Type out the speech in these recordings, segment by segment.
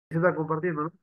Se está compartiendo, ¿no?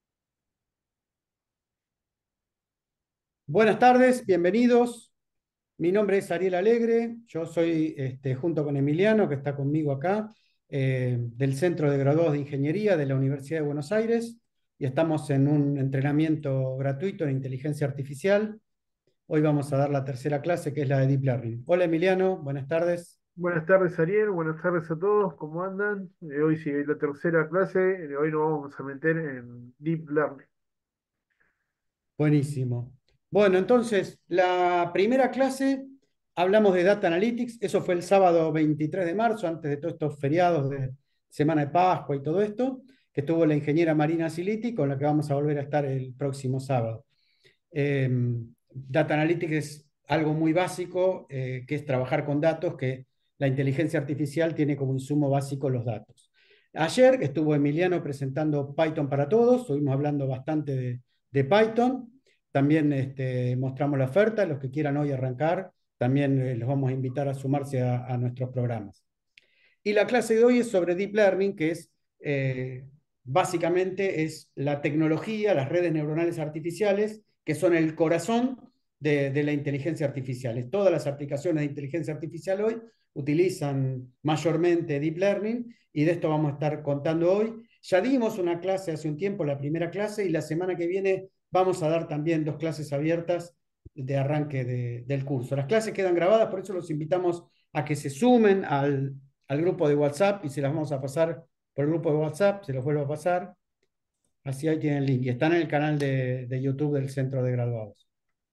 Buenas tardes, bienvenidos. Mi nombre es Ariel Alegre. Yo soy, junto con Emiliano, que está conmigo acá, del Centro de Graduados de Ingeniería de la Universidad de Buenos Aires, y estamos en un entrenamiento gratuito en inteligencia artificial. Hoy vamos a dar la tercera clase, que es la de Deep Learning. Hola Emiliano, buenas tardes. Buenas tardes, Ariel. Buenas tardes a todos. ¿Cómo andan? Hoy sí, la tercera clase. Hoy nos vamos a meter en Deep Learning. Buenísimo. Bueno, entonces, la primera clase hablamos de Data Analytics. Eso fue el sábado 23 de marzo, antes de todos estos feriados de Semana de Pascua y todo esto, que estuvo la ingeniera Marina Siliti, con la que vamos a volver a estar el próximo sábado. Eh, Data Analytics es algo muy básico, que es trabajar con datos, que la inteligencia artificial tiene como insumo básico los datos. Ayer estuvo Emiliano presentando Python para todos, estuvimos hablando bastante de Python. También mostramos la oferta, los que quieran hoy arrancar, también los vamos a invitar a sumarse a nuestros programas. Y la clase de hoy es sobre Deep Learning, que es básicamente es la tecnología, las redes neuronales artificiales, que son el corazón de la inteligencia artificial. Todas las aplicaciones de inteligencia artificial hoy utilizan mayormente Deep Learning, y de esto vamos a estar contando hoy. Ya dimos una clase hace un tiempo, la primera clase, y la semana que viene vamos a dar también dos clases abiertas de arranque del curso. Las clases quedan grabadas, por eso los invitamos a que se sumen al grupo de WhatsApp, y se las vamos a pasar por el grupo de WhatsApp, se los vuelvo a pasar. Así ahí tienen el link. Y están en el canal de YouTube del Centro de Graduados.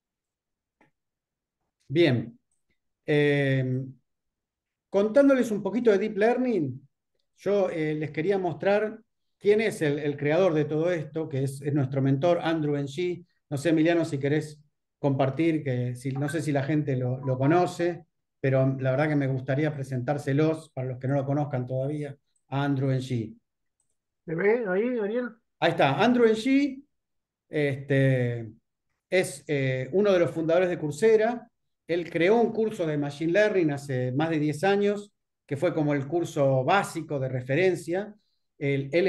Bien. eh, Contándoles un poquito de Deep Learning, yo les quería mostrar quién es el creador de todo esto, que es nuestro mentor, Andrew Ng. No sé, Emiliano, si querés compartir, no sé si la gente lo conoce, pero la verdad que me gustaría presentárselos para los que no lo conozcan todavía, a Andrew Ng. ¿Se ve ahí, Ariel? Ahí está, Andrew Ng. Este, es uno de los fundadores de Coursera. Él creó un curso de Machine Learning hace más de 10 años, que fue como el curso básico de referencia. Él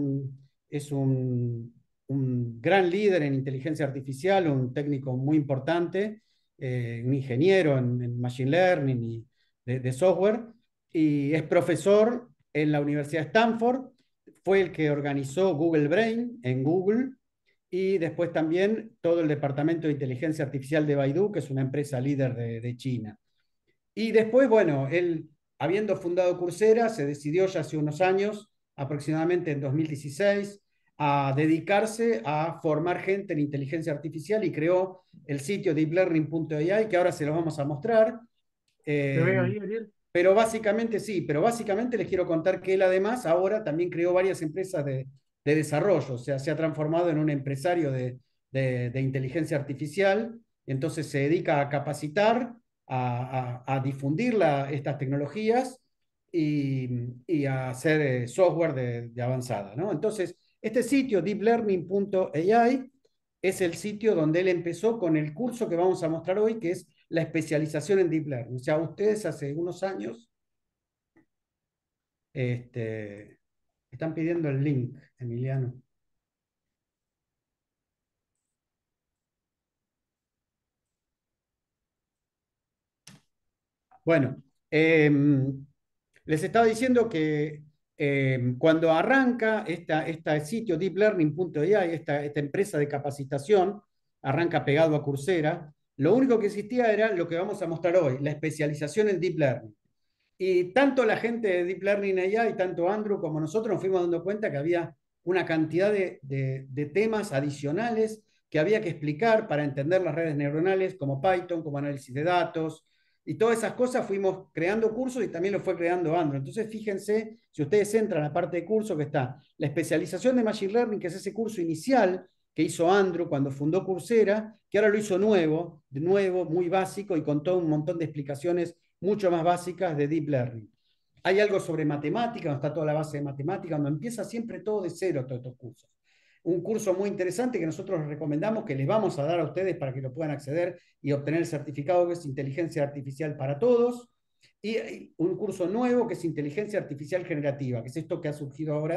es un gran líder en inteligencia artificial, un técnico muy importante, un ingeniero en Machine Learning y de software, y es profesor en la Universidad de Stanford. Fue el que organizó Google Brain en Google, y después también todo el departamento de inteligencia artificial de Baidu, que es una empresa líder de China. Y después, bueno, él, habiendo fundado Coursera, se decidió ya hace unos años, aproximadamente en 2016, a dedicarse a formar gente en inteligencia artificial, y creó el sitio deeplearning.ai, que ahora se los vamos a mostrar. ¿Se ve Eh, ahí, Ariel? pero básicamente sí, pero básicamente les quiero contar que él además ahora también creó varias empresas de desarrollo. O sea, se ha transformado en un empresario de inteligencia artificial. Entonces se dedica a capacitar, a difundir estas tecnologías, y a hacer software de avanzada, ¿no? Entonces, este sitio, deeplearning.ai, es el sitio donde él empezó con el curso que vamos a mostrar hoy, que es la especialización en Deep Learning. O sea, ustedes hace unos años este, están pidiendo el link, Emiliano. Bueno, les estaba diciendo que cuando arranca este sitio deeplearning.ai, esta empresa de capacitación, arranca pegado a Coursera. Lo único que existía era lo que vamos a mostrar hoy, la especialización en Deep Learning. Y tanto la gente de Deep Learning allá, y tanto Andrew como nosotros, nos fuimos dando cuenta que había una cantidad de temas adicionales que había que explicar para entender las redes neuronales, como Python, como análisis de datos, y todas esas cosas. Fuimos creando cursos, y también lo fue creando Andrew. Entonces, fíjense, si ustedes entran a la parte de curso, que está la especialización de Machine Learning, que es ese curso inicial que hizo Andrew cuando fundó Coursera, que ahora lo hizo nuevo, de nuevo, muy básico, y con todo un montón de explicaciones mucho más básicas de Deep Learning. Hay algo sobre matemática, donde está toda la base de matemática, donde empieza siempre todo de cero, todos estos cursos. Un curso muy interesante que nosotros recomendamos, que les vamos a dar a ustedes para que lo puedan acceder y obtener el certificado, que es Inteligencia Artificial para Todos. Y un curso nuevo que es Inteligencia Artificial Generativa, que es esto que ha surgido ahora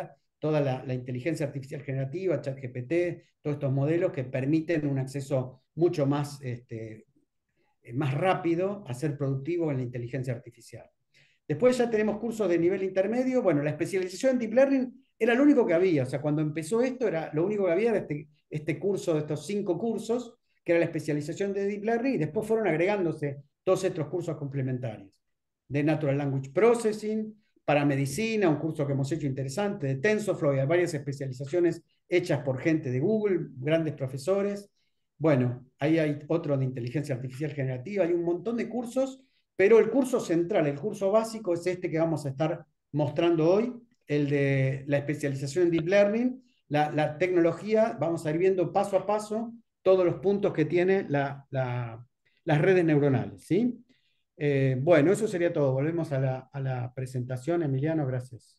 toda la inteligencia artificial generativa, ChatGPT, todos estos modelos que permiten un acceso mucho más, más rápido a ser productivo en la inteligencia artificial. Después ya tenemos cursos de nivel intermedio. Bueno, la especialización en Deep Learning era lo único que había. O sea, cuando empezó esto, era lo único que había era este curso, de estos 5 cursos, que era la especialización de Deep Learning, y después fueron agregándose todos estos cursos complementarios. De Natural Language Processing, para medicina, un curso que hemos hecho interesante, de TensorFlow, hay varias especializaciones hechas por gente de Google, grandes profesores. Bueno, ahí hay otro de inteligencia artificial generativa, hay un montón de cursos, pero el curso central, el curso básico es este que vamos a estar mostrando hoy, el de la especialización en Deep Learning, la tecnología, vamos a ir viendo paso a paso todos los puntos que tiene las redes neuronales, ¿sí? Bueno, eso sería todo. Volvemos a la presentación. Emiliano, gracias.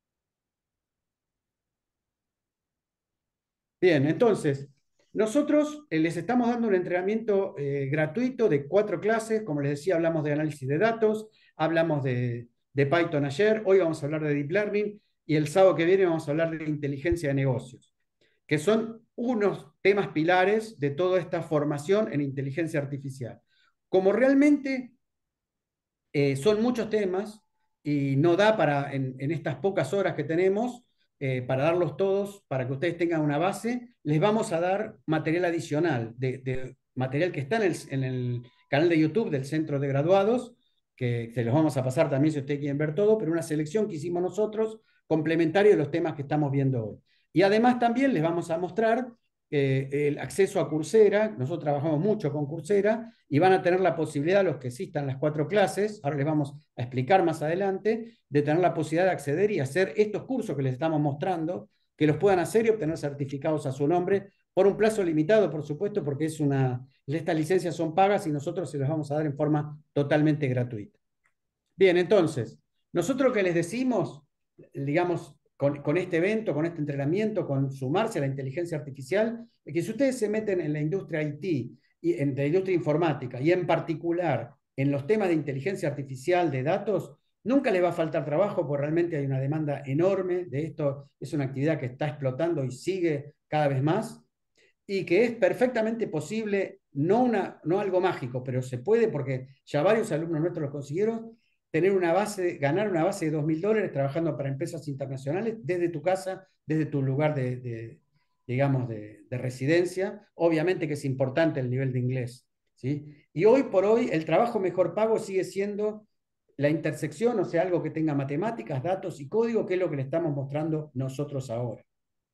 Bien, entonces, nosotros les estamos dando un entrenamiento gratuito de 4 clases. Como les decía, hablamos de análisis de datos, hablamos de Python ayer, hoy vamos a hablar de Deep Learning y el sábado que viene vamos a hablar de inteligencia de negocios, que son unos temas pilares de toda esta formación en inteligencia artificial. Como realmente son muchos temas y no da para, en estas pocas horas que tenemos, para darlos todos, para que ustedes tengan una base, les vamos a dar material adicional, de material que está en el canal de YouTube del Centro de Graduados, que se los vamos a pasar también si ustedes quieren ver todo, pero una selección que hicimos nosotros, complementario de los temas que estamos viendo hoy. Y además también les vamos a mostrar el acceso a Coursera. Nosotros trabajamos mucho con Coursera y van a tener la posibilidad, los que existan las 4 clases, ahora les vamos a explicar más adelante, de tener la posibilidad de acceder y hacer estos cursos que les estamos mostrando, que los puedan hacer y obtener certificados a su nombre, por un plazo limitado, por supuesto, porque estas licencias son pagas y nosotros se las vamos a dar en forma totalmente gratuita. Bien, entonces, nosotros lo que les decimos, digamos, con este evento, con este entrenamiento, con sumarse a la inteligencia artificial, es que si ustedes se meten en la industria IT, y en la industria informática, y en particular en los temas de inteligencia artificial, de datos, nunca les va a faltar trabajo, porque realmente hay una demanda enorme de esto. Es una actividad que está explotando y sigue cada vez más, y que es perfectamente posible, no algo mágico, pero se puede, porque ya varios alumnos nuestros lo consiguieron, ganar una base de $2.000 trabajando para empresas internacionales desde tu casa, desde tu lugar digamos, de residencia. Obviamente que es importante el nivel de inglés, ¿sí? Y hoy por hoy el trabajo mejor pago sigue siendo la intersección, o sea, algo que tenga matemáticas, datos y código, que es lo que le estamos mostrando nosotros ahora.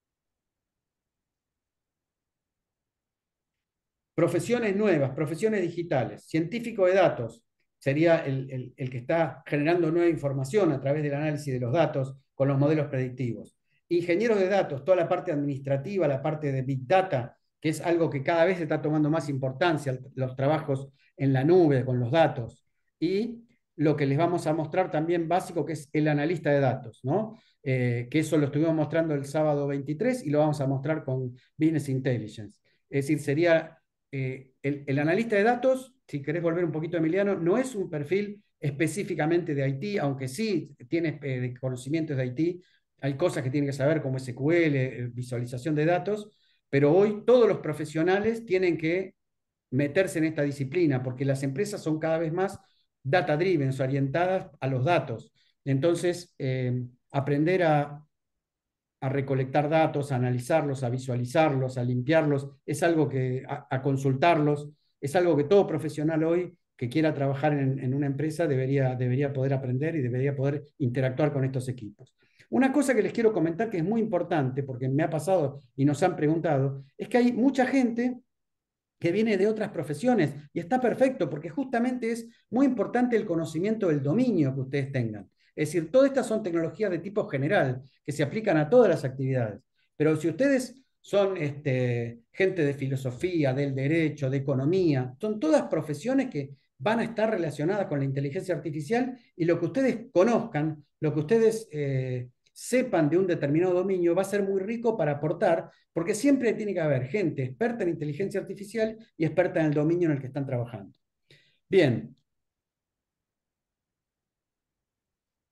Profesiones nuevas, profesiones digitales. Científico de datos sería el que está generando nueva información a través del análisis de los datos con los modelos predictivos. Ingenieros de datos, toda la parte administrativa, la parte de Big Data, que es algo que cada vez está tomando más importancia, los trabajos en la nube con los datos. Y lo que les vamos a mostrar también básico, que es el analista de datos, ¿no? Que eso lo estuvimos mostrando el sábado 23 y lo vamos a mostrar con Business Intelligence. Es decir, sería el analista de datos, si querés volver un poquito, Emiliano, no es un perfil específicamente de IT, aunque sí tiene conocimientos de IT. Hay cosas que tiene que saber como SQL, visualización de datos, pero hoy todos los profesionales tienen que meterse en esta disciplina, porque las empresas son cada vez más data-driven, orientadas a los datos. Entonces, aprender a recolectar datos, a analizarlos, a visualizarlos, a limpiarlos, es algo a consultarlos, es algo que todo profesional hoy que quiera trabajar en una empresa debería poder aprender y debería poder interactuar con estos equipos. Una cosa que les quiero comentar que es muy importante, porque me ha pasado y nos han preguntado, es que hay mucha gente que viene de otras profesiones y está perfecto porque justamente es muy importante el conocimiento del dominio que ustedes tengan. Es decir, todas estas son tecnologías de tipo general que se aplican a todas las actividades. Pero si ustedes son gente de filosofía, del derecho, de economía, son todas profesiones que van a estar relacionadas con la inteligencia artificial, y lo que ustedes conozcan, lo que ustedes sepan de un determinado dominio va a ser muy rico para aportar, porque siempre tiene que haber gente experta en inteligencia artificial y experta en el dominio en el que están trabajando. Bien,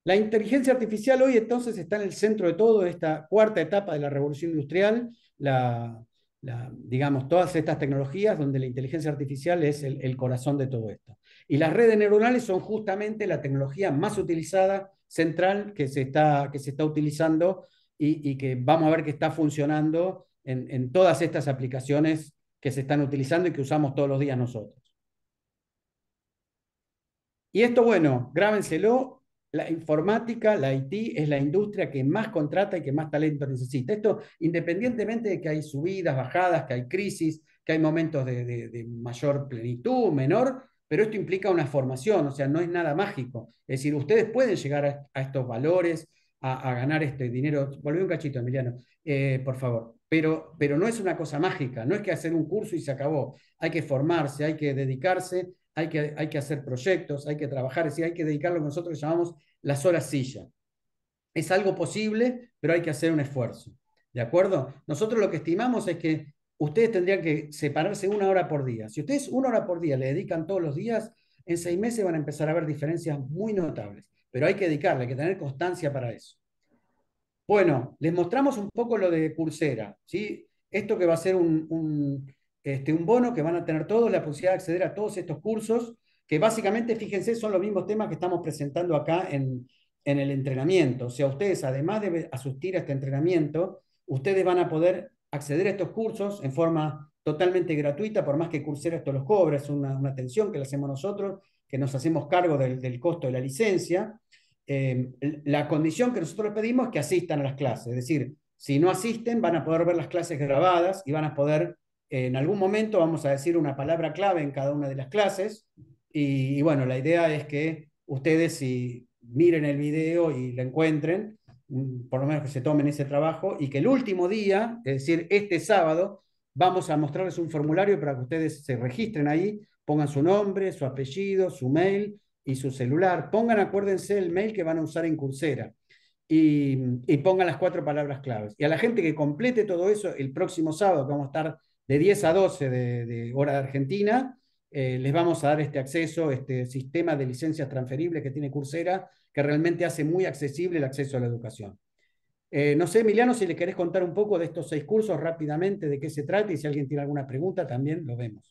La inteligencia artificial hoy entonces está en el centro de todo esta cuarta etapa de la revolución industrial, digamos, todas estas tecnologías donde la inteligencia artificial es el corazón de todo esto. Y las redes neuronales son justamente la tecnología más utilizada, central, que se está utilizando y que vamos a ver que está funcionando en todas estas aplicaciones que se están utilizando y que usamos todos los días nosotros. Y esto, bueno, grábenselo, la informática, la IT, es la industria que más contrata y que más talento necesita. Esto independientemente de que hay subidas, bajadas, que hay crisis, que hay momentos de mayor plenitud, menor, pero esto implica una formación, o sea, no es nada mágico. Es decir, ustedes pueden llegar a estos valores, a ganar este dinero. Volví un cachito, Emiliano, por favor. Pero no es una cosa mágica, no es que hacer un curso y se acabó. Hay que formarse, hay que dedicarse, hay que hacer proyectos, hay que trabajar, es decir, hay que dedicar lo que nosotros llamamos las horas silla. Es algo posible, pero hay que hacer un esfuerzo. ¿De acuerdo? Nosotros lo que estimamos es que ustedes tendrían que separarse una hora por día. Si ustedes una hora por día le dedican todos los días, en 6 meses van a empezar a ver diferencias muy notables. Pero hay que dedicarle, hay que tener constancia para eso. Bueno, les mostramos un poco lo de Coursera, ¿sí? Esto que va a ser un bono que van a tener todos la posibilidad de acceder a todos estos cursos, que básicamente, fíjense, son los mismos temas que estamos presentando acá en el entrenamiento. O sea, ustedes, además de asistir a este entrenamiento, ustedes van a poder acceder a estos cursos en forma totalmente gratuita, por más que Coursera esto los cobra, es una atención que le hacemos nosotros, que nos hacemos cargo del costo de la licencia. La condición que nosotros les pedimos es que asistan a las clases, es decir, si no asisten van a poder ver las clases grabadas y van a poder, en algún momento vamos a decir una palabra clave en cada una de las clases y bueno, la idea es que ustedes si miren el video y lo encuentren, por lo menos que se tomen ese trabajo y que el último día, es decir, este sábado, vamos a mostrarles un formulario para que ustedes se registren ahí, pongan su nombre, su apellido, su mail y su celular. Pongan, acuérdense, el mail que van a usar en Coursera y pongan las 4 palabras claves. Y a la gente que complete todo eso el próximo sábado, que vamos a estar de 10 a 12 de hora de Argentina, les vamos a dar este acceso, este sistema de licencias transferibles que tiene Coursera, que realmente hace muy accesible el acceso a la educación. No sé, Emiliano, si le querés contar un poco de estos 6 cursos rápidamente, de qué se trata y si alguien tiene alguna pregunta, también lo vemos.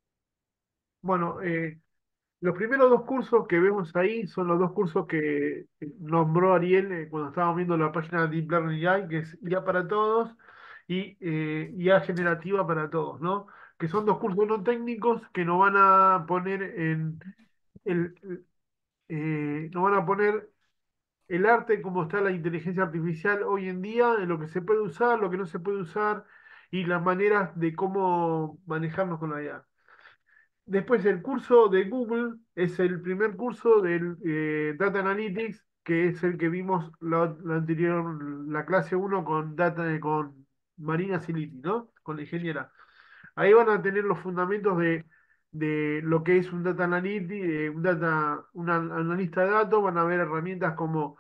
Bueno, los primeros dos cursos que vemos ahí son los dos cursos que nombró Ariel cuando estábamos viendo la página de Deep Learning AI, que es IA para todos y IA generativa para todos, ¿no? Que son dos cursos no técnicos que nos van a poner el, nos van a poner el arte, cómo está la inteligencia artificial hoy en día, de lo que se puede usar, lo que no se puede usar y las maneras de cómo manejarnos con la IA. Después el curso de Google es el primer curso del Data Analytics, que es el que vimos la anterior, la clase uno con con Marina Siliti, ¿no? Con la ingeniera. Ahí van a tener los fundamentos de lo que es un data analytics, un analista de datos, van a ver herramientas como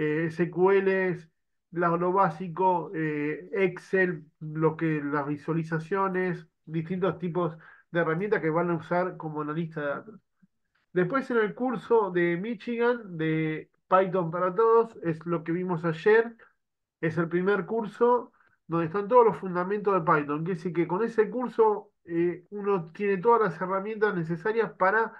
SQLs, lo básico, Excel, las visualizaciones, distintos tipos de herramientas que van a usar como analista de datos. Después en el curso de Michigan de Python para todos, es lo que vimos ayer, es el primer curso donde están todos los fundamentos de Python. Quiere decir que con ese curso uno tiene todas las herramientas necesarias para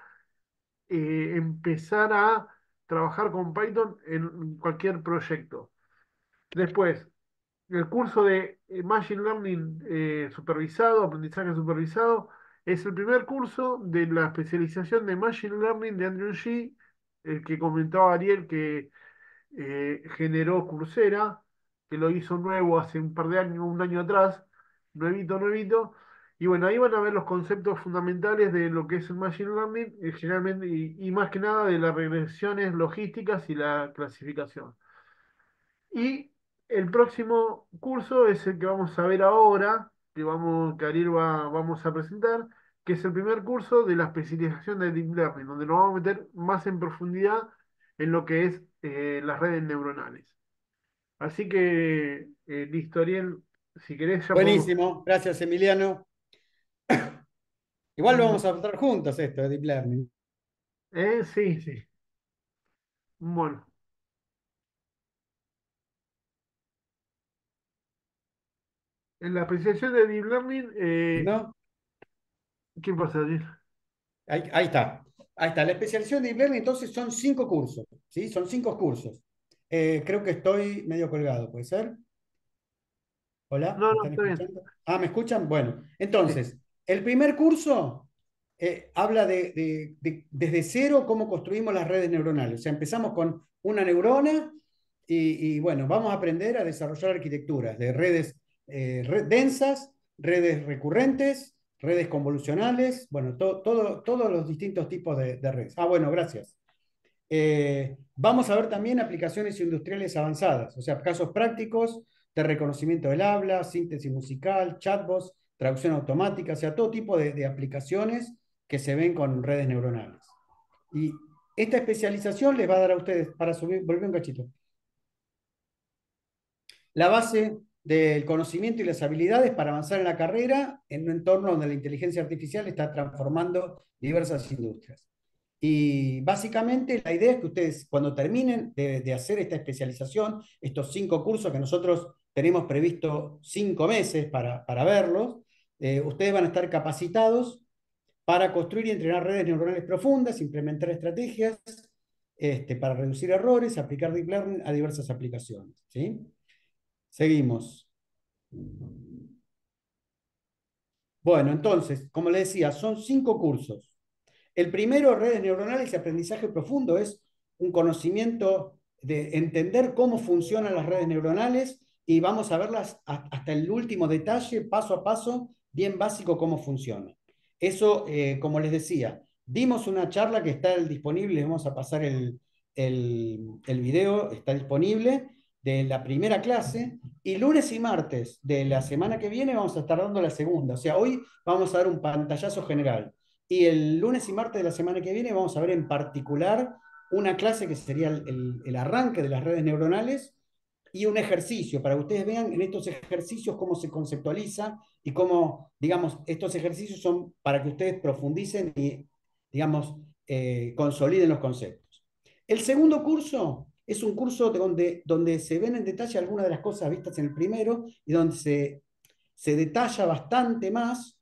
empezar a trabajar con Python en cualquier proyecto. Después, el curso de Machine Learning supervisado, aprendizaje supervisado, es el primer curso de la especialización de Machine Learning de Andrew Ng, el que comentaba Ariel que generó Coursera, que lo hizo nuevo hace un par de años, un año atrás, nuevito, nuevito. Y bueno, ahí van a ver los conceptos fundamentales de lo que es el Machine Learning, generalmente, y más que nada de las regresiones logísticas y la clasificación. Y el próximo curso es el que vamos a ver ahora, que Ariel vamos a presentar, que es el primer curso de la especialización de Deep Learning, donde nos vamos a meter más en profundidad en lo que es las redes neuronales. Así que, listo, Ariel, si querés ya podemos... Buenísimo, gracias Emiliano. Igual lo Mm, vamos a tratar juntos esto de Deep Learning. sí, sí. Bueno. En la especialización de Deep Learning, ¿No? ¿qué pasa allí? Ahí está. Ahí está. La especialización de Deep Learning, entonces, son 5 cursos. ¿Sí? Son 5 cursos. Creo que estoy medio colgado, ¿puede ser? Hola, No, ¿me no, están está bien. escuchando? Ah, ¿me escuchan? Bueno, Sí. entonces, el primer curso habla desde cero cómo construimos las redes neuronales. O sea, empezamos con una neurona bueno, vamos a aprender a desarrollar arquitecturas de redes densas, redes recurrentes, redes convolucionales, bueno, todos los distintos tipos de redes. Ah, bueno, gracias. Vamos a ver también aplicaciones industriales avanzadas, o sea, casos prácticos de reconocimiento del habla, síntesis musical, chatbots, traducción automática, o sea, todo tipo de aplicaciones que se ven con redes neuronales. Y esta especialización les va a dar a ustedes, para subir, volver un cachito, la base del conocimiento y las habilidades para avanzar en la carrera en un entorno donde la inteligencia artificial está transformando diversas industrias. Y básicamente la idea es que ustedes cuando terminen de hacer esta especialización, estos 5 cursos que nosotros tenemos previsto 5 meses para verlos, ustedes van a estar capacitados para construir y entrenar redes neuronales profundas, implementar estrategias para reducir errores, aplicar deep learning a diversas aplicaciones. ¿Sí? Seguimos. Bueno, entonces, como les decía, son 5 cursos. El primero, redes neuronales y aprendizaje profundo, es un conocimiento de entender cómo funcionan las redes neuronales y vamos a verlas hasta el último detalle, paso a paso, bien básico cómo funciona. Eso, como les decía, dimos una charla que está disponible, les vamos a pasar el video, está disponible, de la primera clase, y lunes y martes de la semana que viene vamos a estar dando la segunda. O sea, hoy vamos a dar un pantallazo general. Y el lunes y martes de la semana que viene vamos a ver en particular una clase que sería el arranque de las redes neuronales y un ejercicio para que ustedes vean en estos ejercicios cómo se conceptualiza y cómo, digamos, estos ejercicios son para que ustedes profundicen y, digamos, consoliden los conceptos. El segundo curso es un curso donde se ven en detalle algunas de las cosas vistas en el primero y donde se detalla bastante más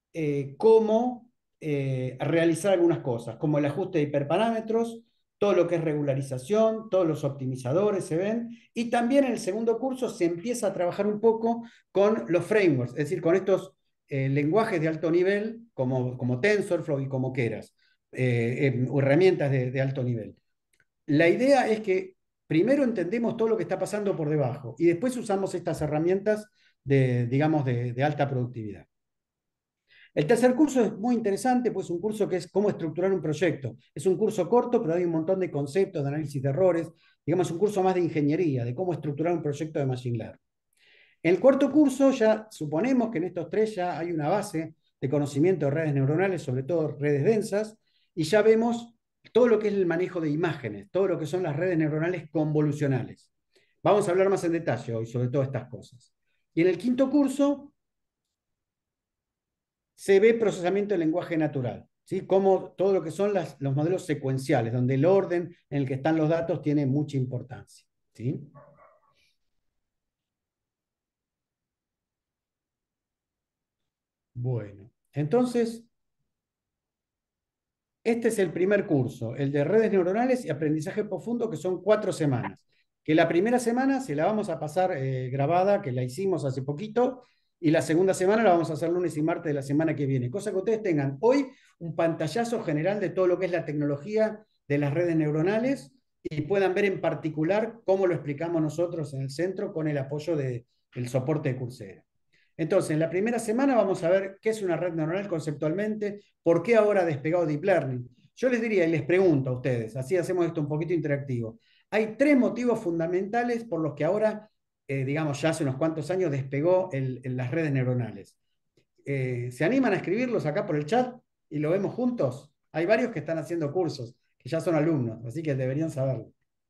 cómo realizar algunas cosas, como el ajuste de hiperparámetros, todo lo que es regularización, todos los optimizadores se ven, y también en el segundo curso se empieza a trabajar un poco con los frameworks, es decir, con estos lenguajes de alto nivel, como TensorFlow y como Keras, herramientas de alto nivel. La idea es que primero entendemos todo lo que está pasando por debajo y después usamos estas herramientas digamos, de alta productividad. El tercer curso es muy interesante, pues es un curso que es cómo estructurar un proyecto. Es un curso corto, pero hay un montón de conceptos, de análisis de errores, digamos, un curso más de ingeniería, de cómo estructurar un proyecto de Machine Learning. En el cuarto curso ya suponemos que en estos 3 ya hay una base de conocimiento de redes neuronales, sobre todo redes densas, y ya vemos todo lo que es el manejo de imágenes, todo lo que son las redes neuronales convolucionales. Vamos a hablar más en detalle hoy sobre todas estas cosas. Y en el quinto curso se ve procesamiento del lenguaje natural, ¿sí? Como todo lo que son los modelos secuenciales, donde el orden en el que están los datos tiene mucha importancia. ¿Sí? Bueno, entonces, este es el primer curso, el de redes neuronales y aprendizaje profundo, que son 4 semanas. Que la primera semana se la vamos a pasar grabada, que la hicimos hace poquito, y la segunda semana la vamos a hacer lunes y martes de la semana que viene. Cosa que ustedes tengan hoy un pantallazo general de todo lo que es la tecnología de las redes neuronales y puedan ver en particular cómo lo explicamos nosotros en el centro con el apoyo del soporte de Coursera. Entonces, en la primera semana vamos a ver qué es una red neuronal conceptualmente, por qué ahora ha despegado Deep Learning. Yo les diría y les pregunto a ustedes, así hacemos esto un poquito interactivo. Hay 3 motivos fundamentales por los que ahora, digamos, ya hace unos cuantos años despegó las redes neuronales. ¿Se animan a escribirlos acá por el chat y lo vemos juntos? Hay varios que están haciendo cursos, que ya son alumnos, así que deberían saberlo.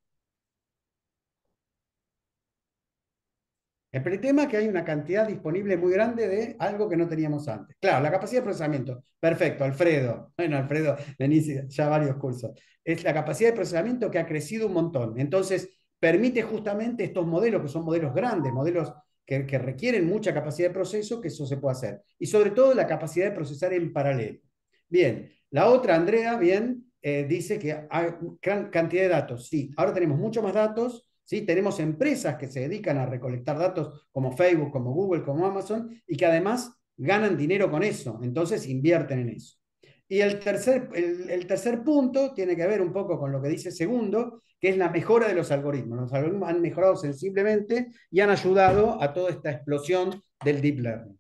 El tema es que hay una cantidad disponible muy grande de algo que no teníamos antes. Claro, la capacidad de procesamiento. Perfecto, Alfredo. Bueno, Alfredo, venís ya varios cursos. Es la capacidad de procesamiento que ha crecido un montón. Entonces, permite justamente estos modelos, que son modelos grandes, modelos que requieren mucha capacidad de proceso, que eso se puede hacer. Y sobre todo la capacidad de procesar en paralelo. Bien, la otra, Andrea, bien, dice que hay gran cantidad de datos. Sí, ahora tenemos mucho más datos. ¿Sí? Tenemos empresas que se dedican a recolectar datos como Facebook, como Google, como Amazon, y que además ganan dinero con eso. Entonces invierten en eso. Y el tercer punto tiene que ver un poco con lo que dice segundo, que es la mejora de los algoritmos. Los algoritmos han mejorado sensiblemente y han ayudado a toda esta explosión del deep learning.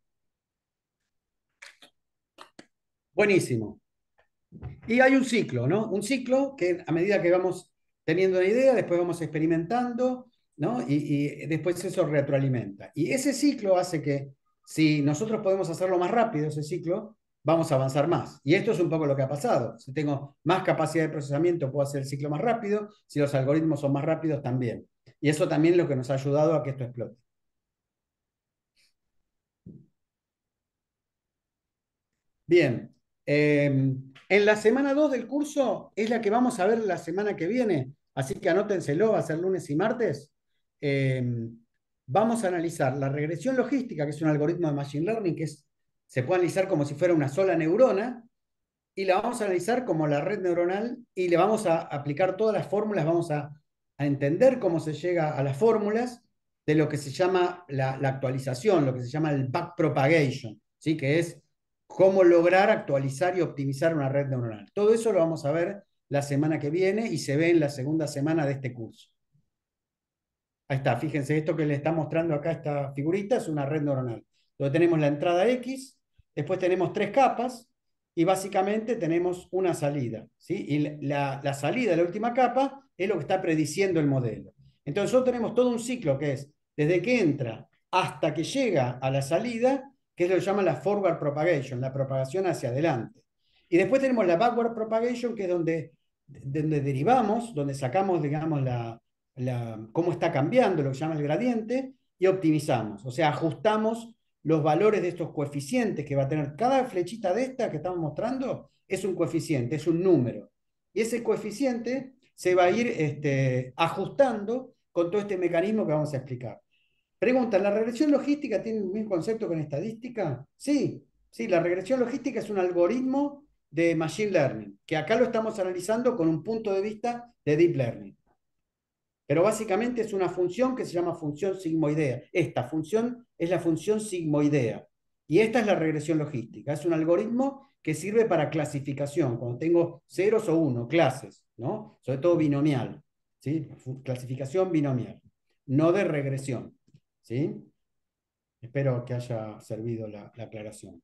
Buenísimo. Y hay un ciclo, ¿no? Un ciclo que a medida que vamos teniendo una idea, después vamos experimentando, ¿no? Y después eso retroalimenta. Y ese ciclo hace que si nosotros podemos hacerlo más rápido, ese ciclo, vamos a avanzar más. Y esto es un poco lo que ha pasado. Si tengo más capacidad de procesamiento, puedo hacer el ciclo más rápido. Si los algoritmos son más rápidos, también. Y eso también es lo que nos ha ayudado a que esto explote. Bien. En la semana 2 del curso es la que vamos a ver la semana que viene, así que anótenselo, va a ser lunes y martes. Eh, Vamos a analizar la regresión logística, que es un algoritmo de Machine Learning, se puede analizar como si fuera una sola neurona, y la vamos a analizar como la red neuronal, y le vamos a aplicar todas las fórmulas, vamos a entender cómo se llega a las fórmulas de lo que se llama la actualización, lo que se llama el backpropagation, ¿sí? Que es cómo lograr actualizar y optimizar una red neuronal. Todo eso lo vamos a ver la semana que viene y se ve en la segunda semana de este curso. Ahí está, fíjense, esto que le está mostrando acá esta figurita es una red neuronal. Donde tenemos la entrada X, después tenemos tres capas y básicamente tenemos una salida, ¿sí? Y la salida de la última capa es lo que está prediciendo el modelo. Entonces nosotros tenemos todo un ciclo que es desde que entra hasta que llega a la salida, que es lo que se llama la forward propagation, la propagación hacia adelante. Y después tenemos la backward propagation, que es donde derivamos, donde sacamos, digamos, cómo está cambiando, lo que se llama el gradiente, y optimizamos. O sea, ajustamos los valores de estos coeficientes que va a tener cada flechita de esta que estamos mostrando, es un coeficiente, es un número. Y ese coeficiente se va a ir ajustando con todo este mecanismo que vamos a explicar. Pregunta, ¿la regresión logística tiene el mismo concepto que en estadística? Sí, sí, la regresión logística es un algoritmo de Machine Learning, que acá lo estamos analizando con un punto de vista de Deep Learning. Pero básicamente es una función que se llama función sigmoidea. Esta función es la función sigmoidea. Y esta es la regresión logística. Es un algoritmo que sirve para clasificación, cuando tengo ceros o uno, clases, ¿no? Sobre todo binomial, ¿sí? Clasificación binomial, no de regresión, ¿sí? Espero que haya servido la aclaración.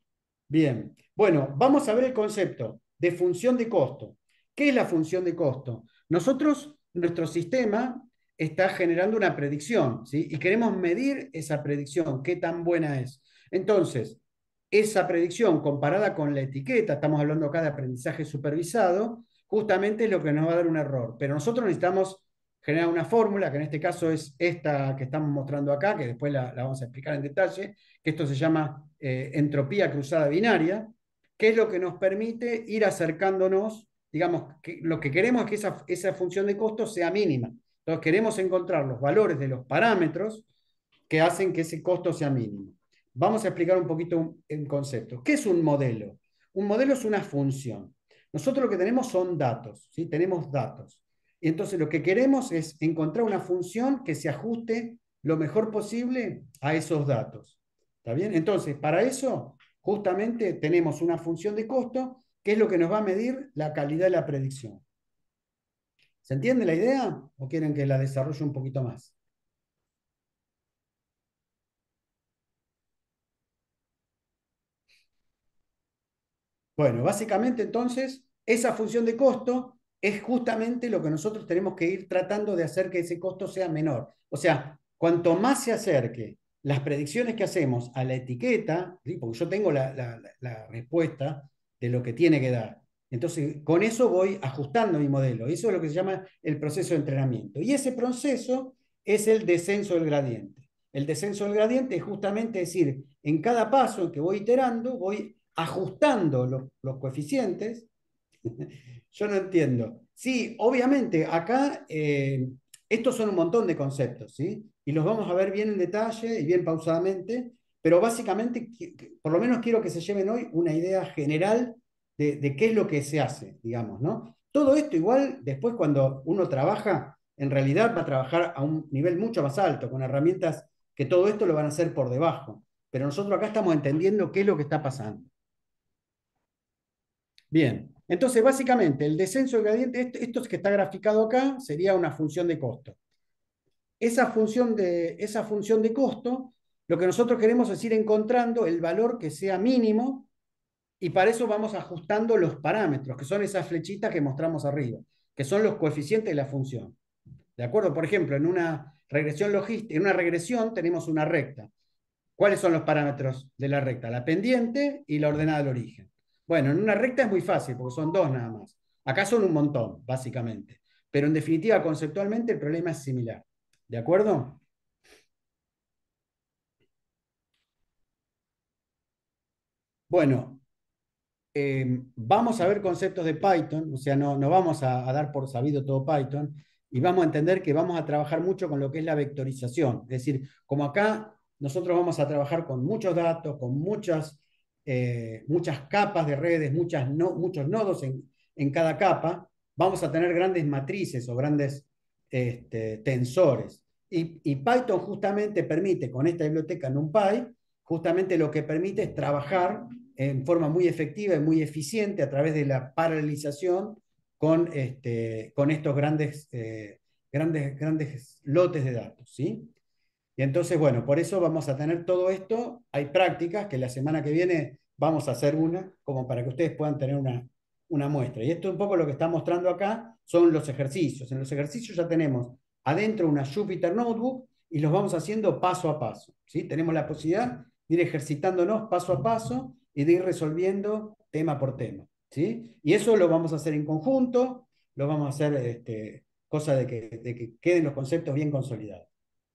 Bien, bueno, vamos a ver el concepto de función de costo. ¿Qué es la función de costo? Nuestro sistema está generando una predicción, ¿sí? Y queremos medir esa predicción, qué tan buena es. Entonces, esa predicción comparada con la etiqueta, estamos hablando acá de aprendizaje supervisado, justamente es lo que nos va a dar un error. Pero nosotros necesitamos generar una fórmula, que en este caso es esta que estamos mostrando acá, que después la vamos a explicar en detalle, que esto se llama entropía cruzada binaria, que es lo que nos permite ir acercándonos, digamos, que lo que queremos es que esa función de costo sea mínima. Entonces queremos encontrar los valores de los parámetros que hacen que ese costo sea mínimo. Vamos a explicar un poquito el concepto. ¿Qué es un modelo? Un modelo es una función. Nosotros lo que tenemos son datos, ¿sí? Tenemos datos. Y entonces lo que queremos es encontrar una función que se ajuste lo mejor posible a esos datos. ¿Está bien? Entonces, para eso, justamente tenemos una función de costo que es lo que nos va a medir la calidad de la predicción. ¿Se entiende la idea? ¿O quieren que la desarrolle un poquito más? Bueno, básicamente entonces, esa función de costo es justamente lo que nosotros tenemos que ir tratando de hacer que ese costo sea menor. O sea, cuanto más se acerque las predicciones que hacemos a la etiqueta, ¿sí? Porque yo tengo la respuesta de lo que tiene que dar. Entonces, con eso voy ajustando mi modelo. Eso es lo que se llama el proceso de entrenamiento. Y ese proceso es el descenso del gradiente. El descenso del gradiente es justamente decir, en cada paso en que voy iterando, voy ajustando los coeficientes. Yo no entiendo. Sí, obviamente, acá Estos son un montón de conceptos, ¿sí? Y los vamos a ver bien en detalle y bien pausadamente, pero básicamente, por lo menos quiero que se lleven hoy una idea general de qué es lo que se hace, digamos, ¿no? Todo esto igual, después cuando uno trabaja, en realidad va a trabajar a un nivel mucho más alto, con herramientas que todo esto lo van a hacer por debajo. Pero nosotros acá estamos entendiendo qué es lo que está pasando. Bien, entonces básicamente el descenso del gradiente, esto que está graficado acá, sería una función de costo. Esa función de costo, lo que nosotros queremos es ir encontrando el valor que sea mínimo y para eso vamos ajustando los parámetros, que son esas flechitas que mostramos arriba, que son los coeficientes de la función. ¿De acuerdo? Por ejemplo, en una regresión logística, en una regresión tenemos una recta. ¿Cuáles son los parámetros de la recta? La pendiente y la ordenada del origen. Bueno, en una recta es muy fácil porque son dos nada más. Acá son un montón, básicamente. Pero en definitiva, conceptualmente, el problema es similar. ¿De acuerdo? Bueno, vamos a ver conceptos de Python, o sea, no vamos a dar por sabido todo Python, y vamos a entender que vamos a trabajar mucho con lo que es la vectorización. Es decir, como acá nosotros vamos a trabajar con muchos datos, con muchas capas de redes, muchos nodos en cada capa, vamos a tener grandes matrices o grandes tensores. Y Python justamente permite, con esta biblioteca NumPy, justamente lo que permite es trabajar en forma muy efectiva y muy eficiente a través de la paralelización con estos grandes lotes de datos, ¿sí? Y entonces, bueno, por eso vamos a tener todo esto. Hay prácticas que la semana que viene vamos a hacer una, como para que ustedes puedan tener una muestra. Y esto un poco lo que está mostrando acá son los ejercicios. En los ejercicios ya tenemos adentro una Jupyter Notebook y los vamos haciendo paso a paso, ¿sí? Tenemos la posibilidad de ir ejercitándonos paso a paso y de ir resolviendo tema por tema, ¿sí? Y eso lo vamos a hacer en conjunto, lo vamos a hacer cosa de que queden los conceptos bien consolidados.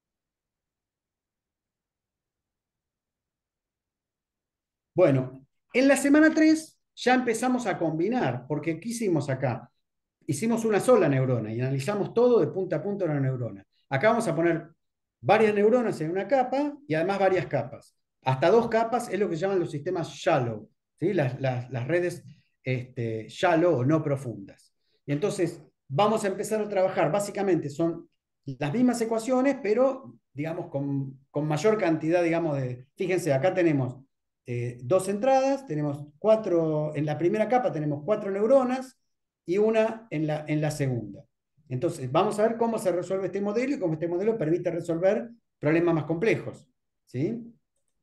Bueno, en la semana 3 ya empezamos a combinar, porque ¿qué hicimos acá? Hicimos una sola neurona y analizamos todo de punta a punta de una neurona. Acá vamos a poner varias neuronas en una capa y además varias capas. Hasta dos capas es lo que llaman los sistemas shallow, ¿sí? Las redes shallow o no profundas. Y entonces vamos a empezar a trabajar, básicamente son las mismas ecuaciones, pero digamos con mayor cantidad, digamos, fíjense, acá tenemos dos entradas, tenemos cuatro, en la primera capa tenemos cuatro neuronas y una en la segunda. Entonces, vamos a ver cómo se resuelve este modelo y cómo este modelo permite resolver problemas más complejos, ¿sí?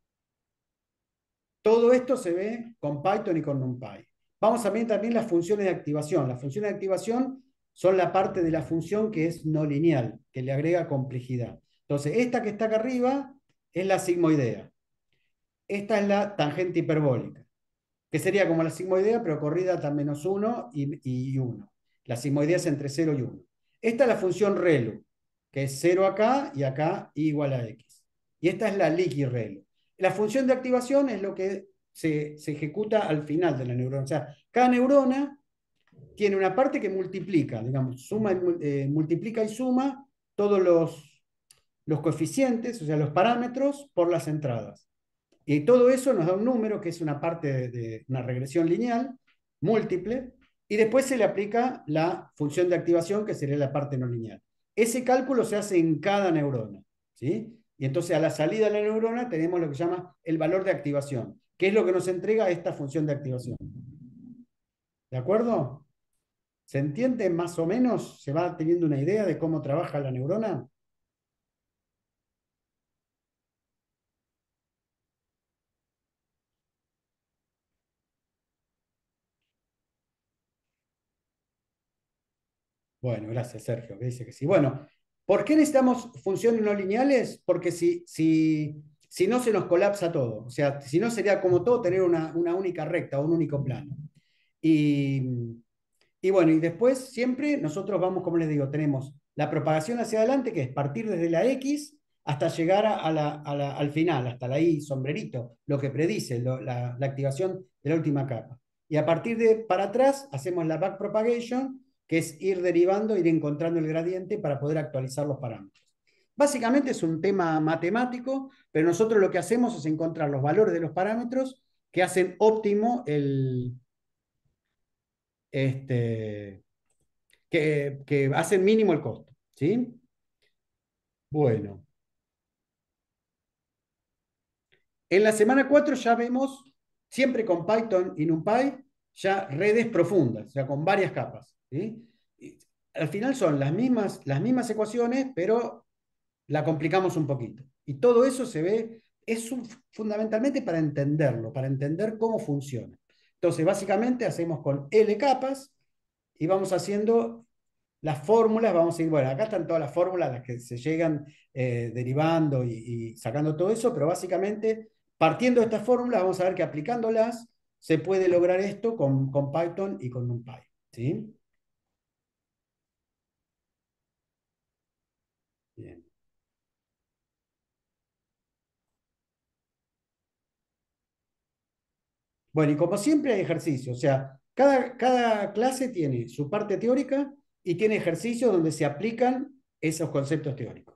Todo esto se ve con Python y con NumPy. Vamos a ver también las funciones de activación. Las funciones de activación son la parte de la función que es no lineal, que le agrega complejidad. Entonces, esta que está acá arriba es la sigmoidea. Esta es la tangente hiperbólica, que sería como la sigmoidea, pero corrida hasta -1 y 1. La sigmoidea es entre 0 y 1. Esta es la función ReLU, que es 0 acá y acá igual a x. Y esta es la liqui ReLU. La función de activación es lo que se ejecuta al final de la neurona. O sea, cada neurona tiene una parte que multiplica, digamos, multiplica y suma todos los coeficientes, o sea, los parámetros por las entradas. Y todo eso nos da un número que es una parte de una regresión lineal múltiple, y después se le aplica la función de activación, que sería la parte no lineal. Ese cálculo se hace en cada neurona, ¿sí? Y entonces a la salida de la neurona tenemos lo que se llama el valor de activación, que es lo que nos entrega esta función de activación. ¿De acuerdo? ¿Se entiende más o menos? ¿Se va teniendo una idea de cómo trabaja la neurona? Bueno, gracias, Sergio, que dice que sí. Bueno, ¿por qué necesitamos funciones no lineales? Porque si no se nos colapsa todo. O sea, si no sería como todo tener una única recta o un único plano. Y, y bueno, y después siempre nosotros vamos, como les digo, tenemos la propagación hacia adelante, que es partir desde la X hasta llegar al final, hasta la Y sombrerito, lo que predice la activación de la última capa. Y a partir de para atrás hacemos la backpropagation, que es ir derivando, ir encontrando el gradiente para poder actualizar los parámetros. Básicamente es un tema matemático, pero nosotros lo que hacemos es encontrar los valores de los parámetros que hacen óptimo este, que hacen mínimo el costo. ¿Sí? Bueno, en la semana 4 ya vemos, siempre con Python y NumPy, ya redes profundas, ya con varias capas. ¿Sí? Y al final son las mismas ecuaciones, pero la complicamos un poquito. Y todo eso se ve, fundamentalmente para entenderlo, para entender cómo funciona. Entonces, básicamente hacemos con L capas y vamos haciendo las fórmulas, vamos a ir, bueno, acá están todas las fórmulas, las que se llegan derivando y sacando todo eso, pero básicamente, partiendo de estas fórmulas, vamos a ver que aplicándolas se puede lograr esto con Python y con NumPy. ¿Sí? Bien. Bueno, y como siempre hay ejercicios, o sea, cada clase tiene su parte teórica y tiene ejercicios donde se aplican esos conceptos teóricos.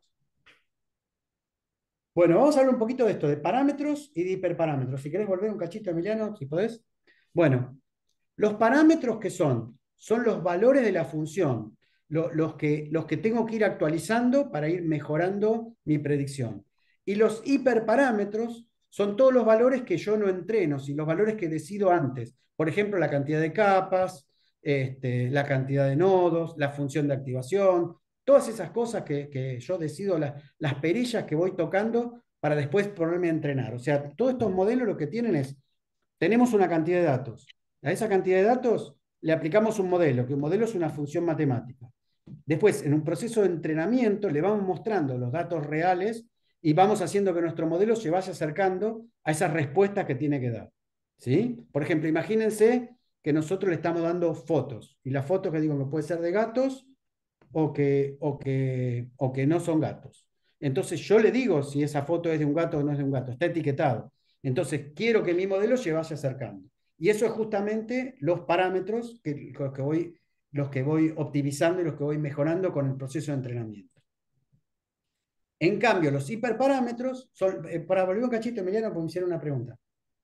Bueno, vamos a hablar un poquito de esto, de parámetros y de hiperparámetros. Si querés volver un cachito, Emiliano, si podés. Bueno, los parámetros que son los valores de la función, los que tengo que ir actualizando para ir mejorando mi predicción. Y los hiperparámetros son todos los valores que yo no entreno, sino los valores que decido antes. Por ejemplo, la cantidad de capas, la cantidad de nodos, la función de activación, todas esas cosas que yo decido, las perillas que voy tocando para después ponerme a entrenar. O sea, todos estos modelos lo que tienen es, tenemos una cantidad de datos. A esa cantidad de datos le aplicamos un modelo, que un modelo es una función matemática. Después, en un proceso de entrenamiento, le vamos mostrando los datos reales y vamos haciendo que nuestro modelo se vaya acercando a esas respuestas que tiene que dar. ¿Sí? Por ejemplo, imagínense que nosotros le estamos dando fotos, y las fotos que digo que puede ser de gatos o que no son gatos. Entonces yo le digo si esa foto es de un gato o no es de un gato, está etiquetado. Entonces quiero que mi modelo se vaya acercando. Y eso es justamente los parámetros los que voy optimizando y los que voy mejorando con el proceso de entrenamiento. En cambio, los hiperparámetros son, para volver un cachito, Emiliano, porque me hicieron una pregunta.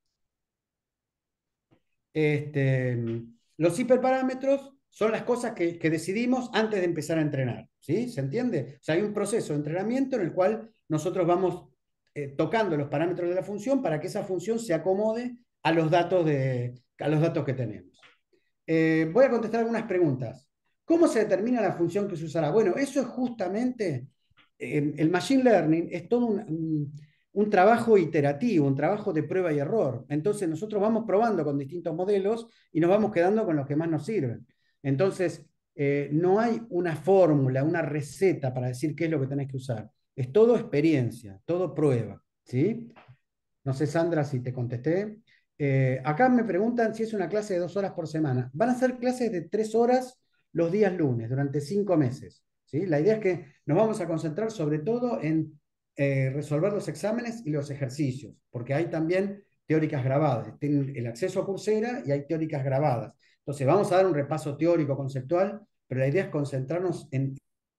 Este, los hiperparámetros son las cosas que decidimos antes de empezar a entrenar, ¿sí? ¿Se entiende? O sea, hay un proceso de entrenamiento en el cual nosotros vamos tocando los parámetros de la función para que esa función se acomode a los datos que tenemos. Voy a contestar algunas preguntas. ¿Cómo se determina la función que se usará? Bueno, eso es justamente, el Machine Learning es todo un trabajo iterativo, un trabajo de prueba y error. Entonces nosotros vamos probando con distintos modelos y nos vamos quedando con los que más nos sirven. Entonces, no hay una fórmula, una receta para decir qué es lo que tenés que usar. Es todo experiencia, todo prueba. ¿Sí? No sé, Sandra, si te contesté. Acá me preguntan si es una clase de 2 horas por semana. Van a ser clases de 3 horas los días lunes, durante 5 meses. ¿Sí? La idea es que nos vamos a concentrar sobre todo en resolver los exámenes y los ejercicios, porque hay también teóricas grabadas. Tienen el acceso a Coursera y hay teóricas grabadas. Entonces, vamos a dar un repaso teórico, conceptual, pero la idea es concentrarnos en...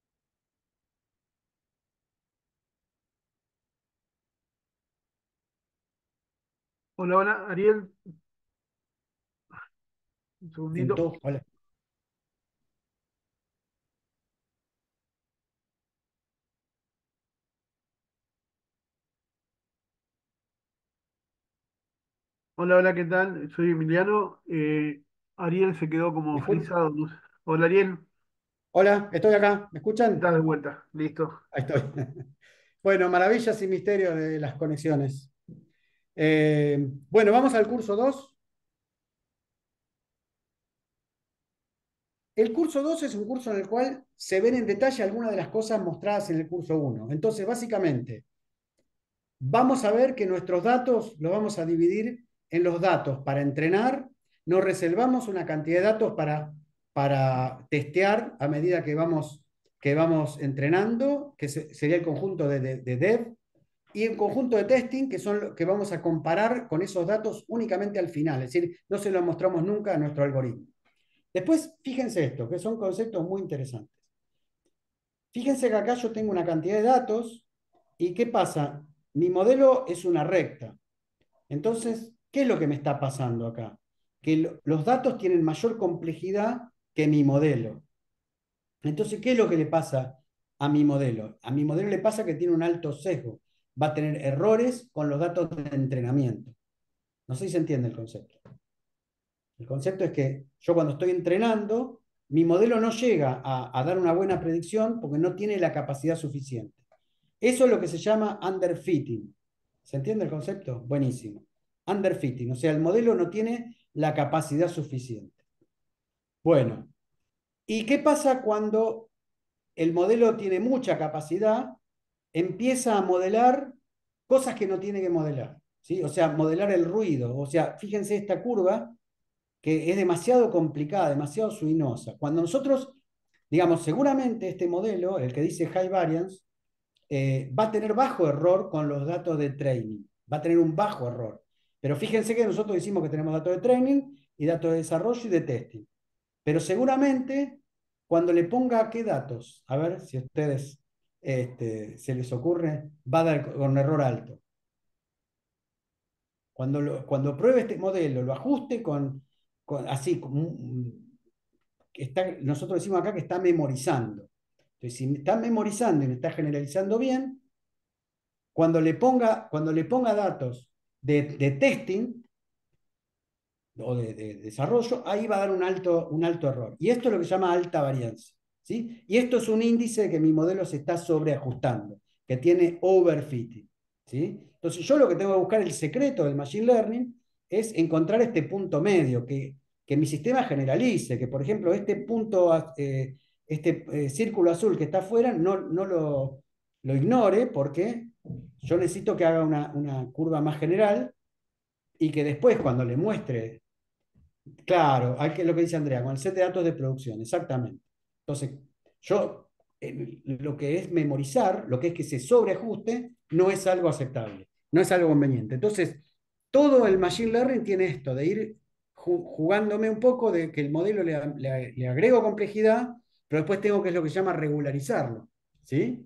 Hola, hola, Ariel, un segundito. Hola. Hola, hola, ¿qué tal? Soy Emiliano. Ariel se quedó ¿Me como escuchan? frisado. No sé. Hola, Ariel, Hola, estoy acá. ¿Me escuchan? estás de vuelta. Listo. Ahí estoy. Bueno, maravillas y misterios de las conexiones. Bueno, vamos al curso 2. El curso 2 es un curso en el cual se ven en detalle algunas de las cosas mostradas en el curso 1. Entonces, básicamente, vamos a ver que nuestros datos los vamos a dividir en los datos para entrenar. Nos reservamos una cantidad de datos para testear a medida que vamos entrenando, que sería el conjunto de dev, y un conjunto de testing que son lo que vamos a comparar con esos datos únicamente al final, es decir, no se los mostramos nunca a nuestro algoritmo. Después, fíjense esto, que son conceptos muy interesantes. Fíjense que acá yo tengo una cantidad de datos y ¿qué pasa? Mi modelo es una recta. Entonces, ¿qué es lo que me está pasando acá? Que los datos tienen mayor complejidad que mi modelo. Entonces, ¿qué es lo que le pasa a mi modelo? A mi modelo le pasa que tiene un alto sesgo. Va a tener errores con los datos de entrenamiento. No sé si se entiende el concepto. El concepto es que yo cuando estoy entrenando, mi modelo no llega a dar una buena predicción porque no tiene la capacidad suficiente. Eso es lo que se llama underfitting. ¿Se entiende el concepto? Buenísimo. Underfitting, o sea, el modelo no tiene la capacidad suficiente. Bueno, ¿y qué pasa cuando el modelo tiene mucha capacidad? Empieza a modelar cosas que no tiene que modelar, ¿sí? O sea, modelar el ruido. O sea, fíjense esta curva que es demasiado complicada, demasiado suinosa. Cuando nosotros, digamos, seguramente este modelo, el que dice high variance, va a tener bajo error con los datos de training, va a tener un bajo error. Pero fíjense que nosotros decimos que tenemos datos de training y datos de desarrollo y de testing. Pero seguramente cuando le ponga qué datos, a ver si a ustedes se les ocurre, va a dar con error alto. Cuando pruebe este modelo, lo ajuste así, nosotros decimos acá que está memorizando. Entonces, si está memorizando y me está generalizando bien, cuando le ponga datos de testing o de desarrollo, ahí va a dar un alto error. Y esto es lo que se llama alta varianza. ¿Sí? Y esto es un índice de que mi modelo se está sobreajustando, que tiene overfitting. ¿Sí? Entonces yo lo que tengo que buscar, el secreto del Machine Learning, es encontrar este punto medio, que mi sistema generalice, que por ejemplo este punto, círculo azul que está afuera, no lo ignore, porque yo necesito que haga una curva más general y que después cuando le muestre, claro, hay que lo que dice Andrea, con el set de datos de producción, exactamente. Entonces, yo, lo que es memorizar, lo que es que se sobreajuste, no es algo aceptable, no es algo conveniente. Entonces, todo el Machine Learning tiene esto, de ir jugándome un poco, de que el modelo le agrego complejidad, pero después tengo que es lo que se llama regularizarlo, ¿sí?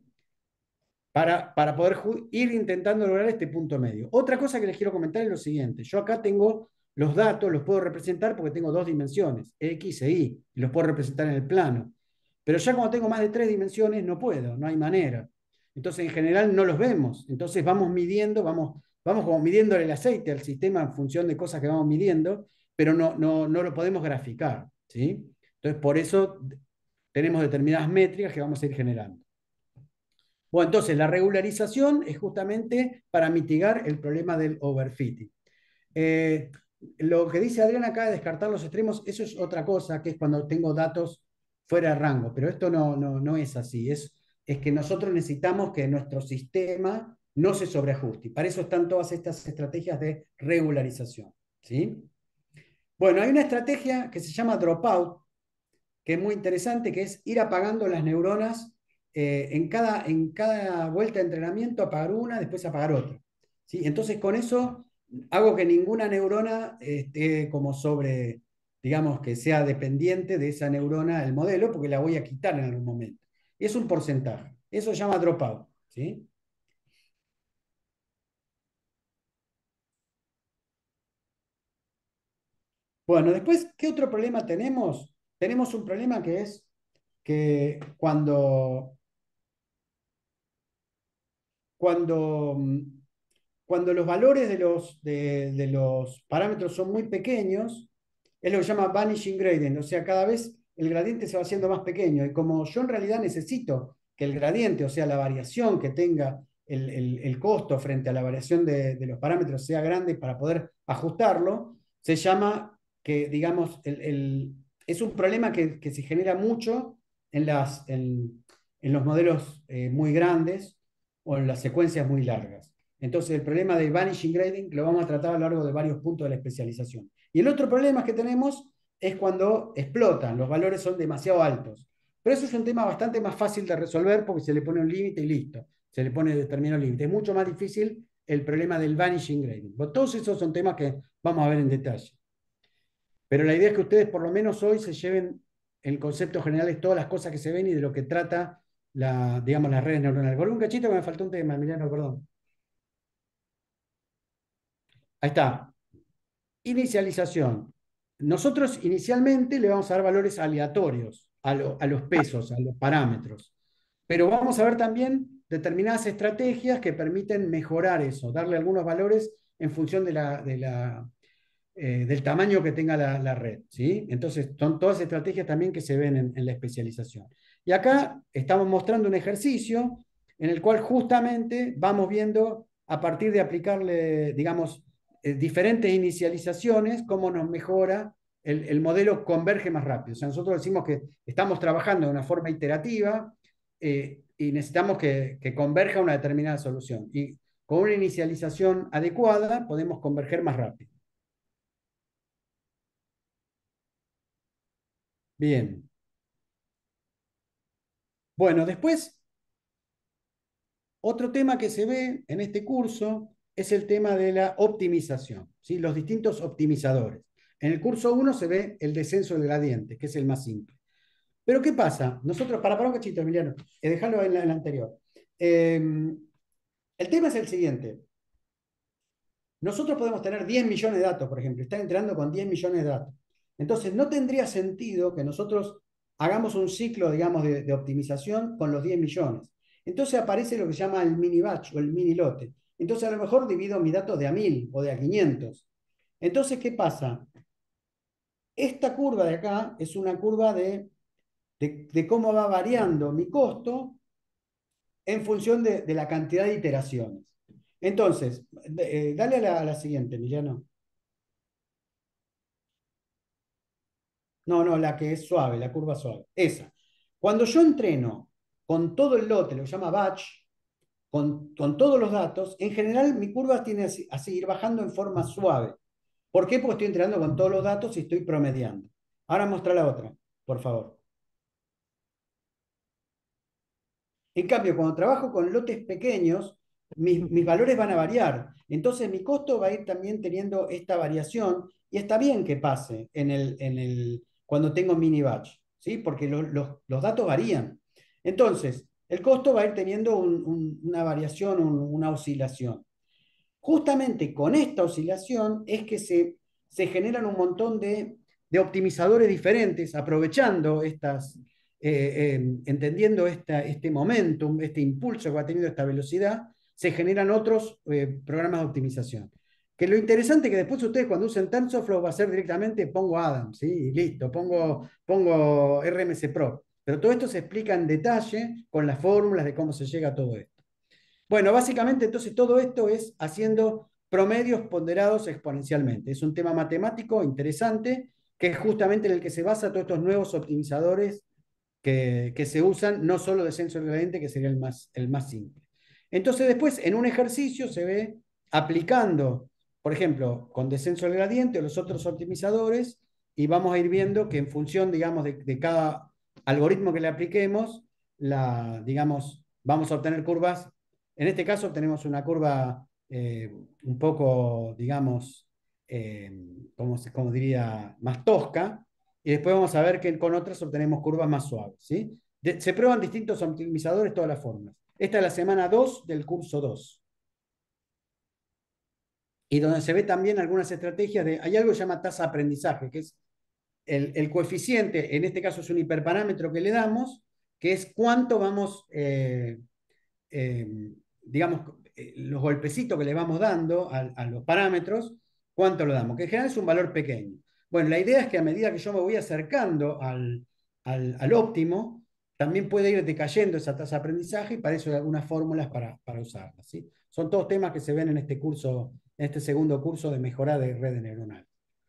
Para poder ir intentando lograr este punto medio. Otra cosa que les quiero comentar es lo siguiente. Yo acá tengo los datos, los puedo representar porque tengo dos dimensiones, X e Y, y los puedo representar en el plano. Pero ya cuando tengo más de tres dimensiones no puedo, no hay manera. Entonces en general no los vemos. Entonces vamos midiendo, vamos como midiendo el aceite al sistema en función de cosas que vamos midiendo, pero no lo podemos graficar, ¿sí? Entonces por eso tenemos determinadas métricas que vamos a ir generando. Bueno, entonces la regularización es justamente para mitigar el problema del overfitting. Eh, lo que dice Adrián acá de descartar los extremos, eso es otra cosa, que es cuando tengo datos fuera de rango, pero esto no es así, es que nosotros necesitamos que nuestro sistema no se sobreajuste, y para eso están todas estas estrategias de regularización, ¿sí? Bueno, hay una estrategia que se llama dropout, que es muy interesante, que es ir apagando las neuronas en cada vuelta de entrenamiento, apagar una, después apagar otra. ¿Sí? Entonces, con eso hago que ninguna neurona esté como digamos, que sea dependiente de esa neurona el modelo, porque la voy a quitar en algún momento. Y es un porcentaje. Eso se llama dropout. ¿Sí? Bueno, después, ¿qué otro problema tenemos? Tenemos un problema que es que cuando, cuando los valores de los parámetros son muy pequeños, es lo que se llama vanishing gradient, o sea, cada vez el gradiente se va haciendo más pequeño. Y como yo en realidad necesito que el gradiente, o sea, la variación que tenga el costo frente a la variación de los parámetros sea grande para poder ajustarlo, se llama que, digamos, es un problema que se genera mucho en los modelos muy grandes o en las secuencias muy largas. Entonces, el problema del vanishing grading lo vamos a tratar a lo largo de varios puntos de la especialización. Y el otro problema que tenemos es cuando explotan, los valores son demasiado altos. Pero eso es un tema bastante más fácil de resolver porque se le pone un límite y listo. Se le pone determinado límite. Es mucho más difícil el problema del vanishing grading. Todos esos son temas que vamos a ver en detalle. Pero la idea es que ustedes por lo menos hoy se lleven el concepto general de todas las cosas que se ven y de lo que trata digamos, las redes neuronales. Por un cachito que me faltó un tema, Emiliano, perdón. Ahí está. Inicialización. Nosotros inicialmente le vamos a dar valores aleatorios a los pesos, a los parámetros. Pero vamos a ver también determinadas estrategias que permiten mejorar eso, darle algunos valores en función del tamaño que tenga la red, ¿sí? Entonces, son todas estrategias también que se ven en la especialización. Y acá estamos mostrando un ejercicio en el cual justamente vamos viendo a partir de aplicarle, digamos, diferentes inicializaciones, cómo nos mejora el modelo converge más rápido. O sea, nosotros decimos que estamos trabajando de una forma iterativa y necesitamos que converja una determinada solución. Y con una inicialización adecuada podemos converger más rápido. Bien. Bueno, después, otro tema que se ve en este curso es el tema de la optimización, ¿sí? Los distintos optimizadores. En el curso 1 se ve el descenso del gradiente, que es el más simple. Pero ¿qué pasa? Nosotros, para un cachito, Emiliano, dejarlo en la anterior. El tema es el siguiente. Nosotros podemos tener 10 millones de datos, por ejemplo, estar entrenando con 10 millones de datos. Entonces, no tendría sentido que nosotros hagamos un ciclo, digamos, de optimización con los 10 millones. Entonces aparece lo que se llama el mini batch o el mini lote. Entonces, a lo mejor divido mis datos de a 1000 o de a 500. Entonces, ¿qué pasa? Esta curva de acá es una curva de cómo va variando mi costo en función de la cantidad de iteraciones. Entonces, dale a la siguiente, Emiliano. No, no, la que es suave, la curva suave. Esa. Cuando yo entreno con todo el lote, lo que se llama batch, con todos los datos, en general mi curva tiene a seguir bajando en forma suave. ¿Por qué? Porque estoy entrenando con todos los datos y estoy promediando. Ahora muestra la otra, por favor. En cambio, cuando trabajo con lotes pequeños, mis valores van a variar. Entonces, mi costo va a ir también teniendo esta variación y está bien que pase cuando tengo mini batch, ¿sí? Porque los datos varían. Entonces, el costo va a ir teniendo una variación, una oscilación. Justamente con esta oscilación es que se generan un montón de optimizadores diferentes, aprovechando entendiendo este momentum, este impulso que va teniendo esta velocidad, se generan otros programas de optimización. Que lo interesante es que después ustedes cuando usen TensorFlow va a ser directamente pongo Adams, ¿sí? Y listo, pongo RMC Pro. Pero todo esto se explica en detalle con las fórmulas de cómo se llega a todo esto. Bueno, básicamente entonces todo esto es haciendo promedios ponderados exponencialmente. Es un tema matemático interesante que es justamente en el que se basa todos estos nuevos optimizadores que se usan, no solo descenso del gradiente, que sería el más simple. Entonces después en un ejercicio se ve aplicando, por ejemplo, con descenso del gradiente o los otros optimizadores y vamos a ir viendo que en función, digamos, de cada algoritmo que le apliquemos, digamos, vamos a obtener curvas. En este caso obtenemos una curva un poco, digamos, eh, como diría, más tosca, y después vamos a ver que con otras obtenemos curvas más suaves, ¿sí? Se prueban distintos optimizadores, todas las formas. Esta es la semana 2 del curso 2. Y donde se ve también algunas estrategias hay algo que se llama tasa de aprendizaje, que es el coeficiente, en este caso es un hiperparámetro que le damos, que es cuánto vamos, eh, digamos, los golpecitos que le vamos dando a los parámetros, cuánto lo damos, que en general es un valor pequeño. Bueno, la idea es que a medida que yo me voy acercando al óptimo, también puede ir decayendo esa tasa de aprendizaje y para eso hay algunas fórmulas para usarlas, ¿sí? Son todos temas que se ven en este curso, en este segundo curso de mejora de redes neuronales.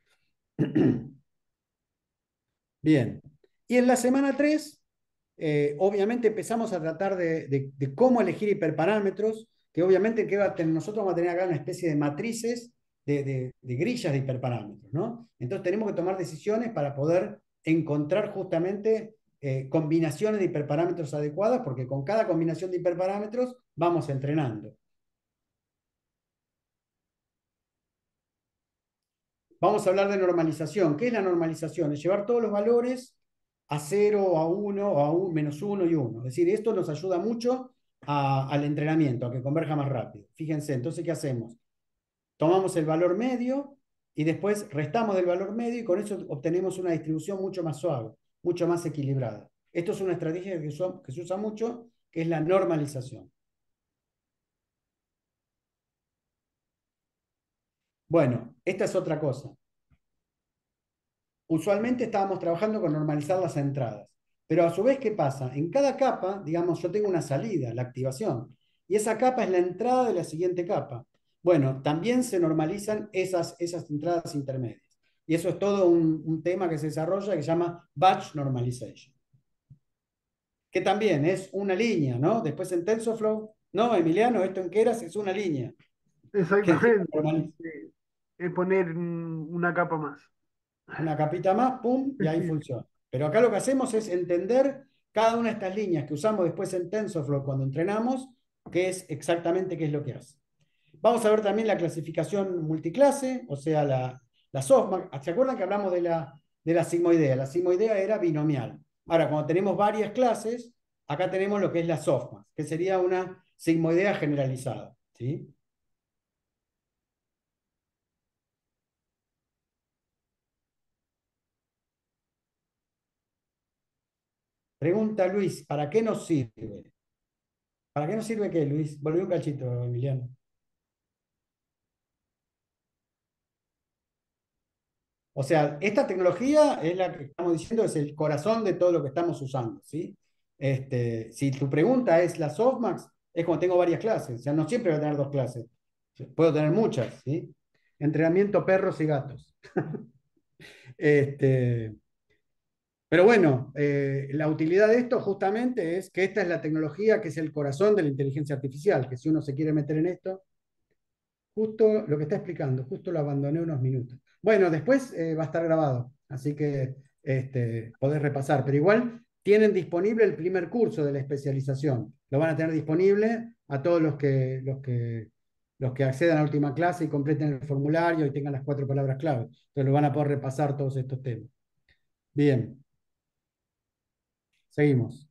Bien. Y en la semana 3 obviamente empezamos a tratar de cómo elegir hiperparámetros, que obviamente nosotros vamos a tener acá una especie de matrices de grillas de hiperparámetros, ¿no? Entonces tenemos que tomar decisiones para poder encontrar justamente combinaciones de hiperparámetros adecuadas, porque con cada combinación de hiperparámetros vamos entrenando. vamos a hablar de normalización. ¿Qué es la normalización? Es llevar todos los valores a cero, a uno, a un, menos uno y uno. Es decir, esto nos ayuda mucho al entrenamiento, a que converja más rápido. Fíjense, entonces, ¿qué hacemos? Tomamos el valor medio y después restamos del valor medio y con eso obtenemos una distribución mucho más suave, mucho más equilibrada. Esto es una estrategia que se usa mucho, que es la normalización. Bueno, esta es otra cosa. Usualmente estábamos trabajando con normalizar las entradas, pero a su vez, ¿qué pasa? En cada capa, digamos, yo tengo una salida, la activación, y esa capa es la entrada de la siguiente capa. Bueno, también se normalizan esas entradas intermedias. Y eso es todo un tema que se desarrolla que se llama batch normalization, que también es una línea, ¿no? Después en TensorFlow, no, Emiliano, esto en Keras es una línea, que encima Exactamente. normaliza. Es poner una capa más. Una capita más, pum, y ahí funciona. Pero acá lo que hacemos es entender cada una de estas líneas que usamos después en TensorFlow cuando entrenamos, qué es exactamente qué es lo que hace. Vamos a ver también la clasificación multiclase, o sea, la softmax. ¿Se acuerdan que hablamos de la sigmoidea? La sigmoidea era binomial. Ahora, cuando tenemos varias clases, acá tenemos lo que es la softmax, que sería una sigmoidea generalizada. ¿Sí? Pregunta Luis, ¿para qué nos sirve? ¿Para qué nos sirve qué, Luis? Volví un cachito, Emiliano. O sea, esta tecnología es la que estamos diciendo, es el corazón de todo lo que estamos usando, ¿sí? Si tu pregunta es la softmax, es como tengo varias clases, o sea, no siempre voy a tener dos clases, puedo tener muchas, ¿sí? Entrenamiento perros y gatos. Este, pero bueno, la utilidad de esto justamente es que esta es la tecnología que es el corazón de la inteligencia artificial, que si uno se quiere meter en esto, justo lo que está explicando, justo lo abandoné unos minutos. Bueno, después va a estar grabado, así que podés repasar, pero igual tienen disponible el primer curso de la especialización. Lo van a tener disponible a todos los que accedan a la última clase y completen el formulario y tengan las 4 palabras clave. Entonces lo van a poder repasar todos estos temas. Bien, seguimos.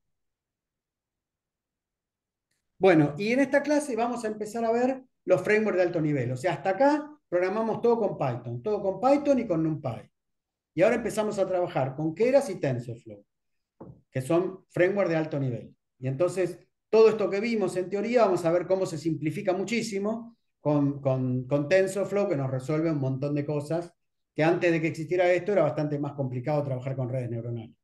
Bueno, y en esta clase vamos a empezar a ver los frameworks de alto nivel. O sea, hasta acá programamos todo con Python y con NumPy. Y ahora empezamos a trabajar con Keras y TensorFlow, que son frameworks de alto nivel. Y entonces, todo esto que vimos en teoría, vamos a ver cómo se simplifica muchísimo con TensorFlow, que nos resuelve un montón de cosas que antes de que existiera esto era bastante más complicado trabajar con redes neuronales.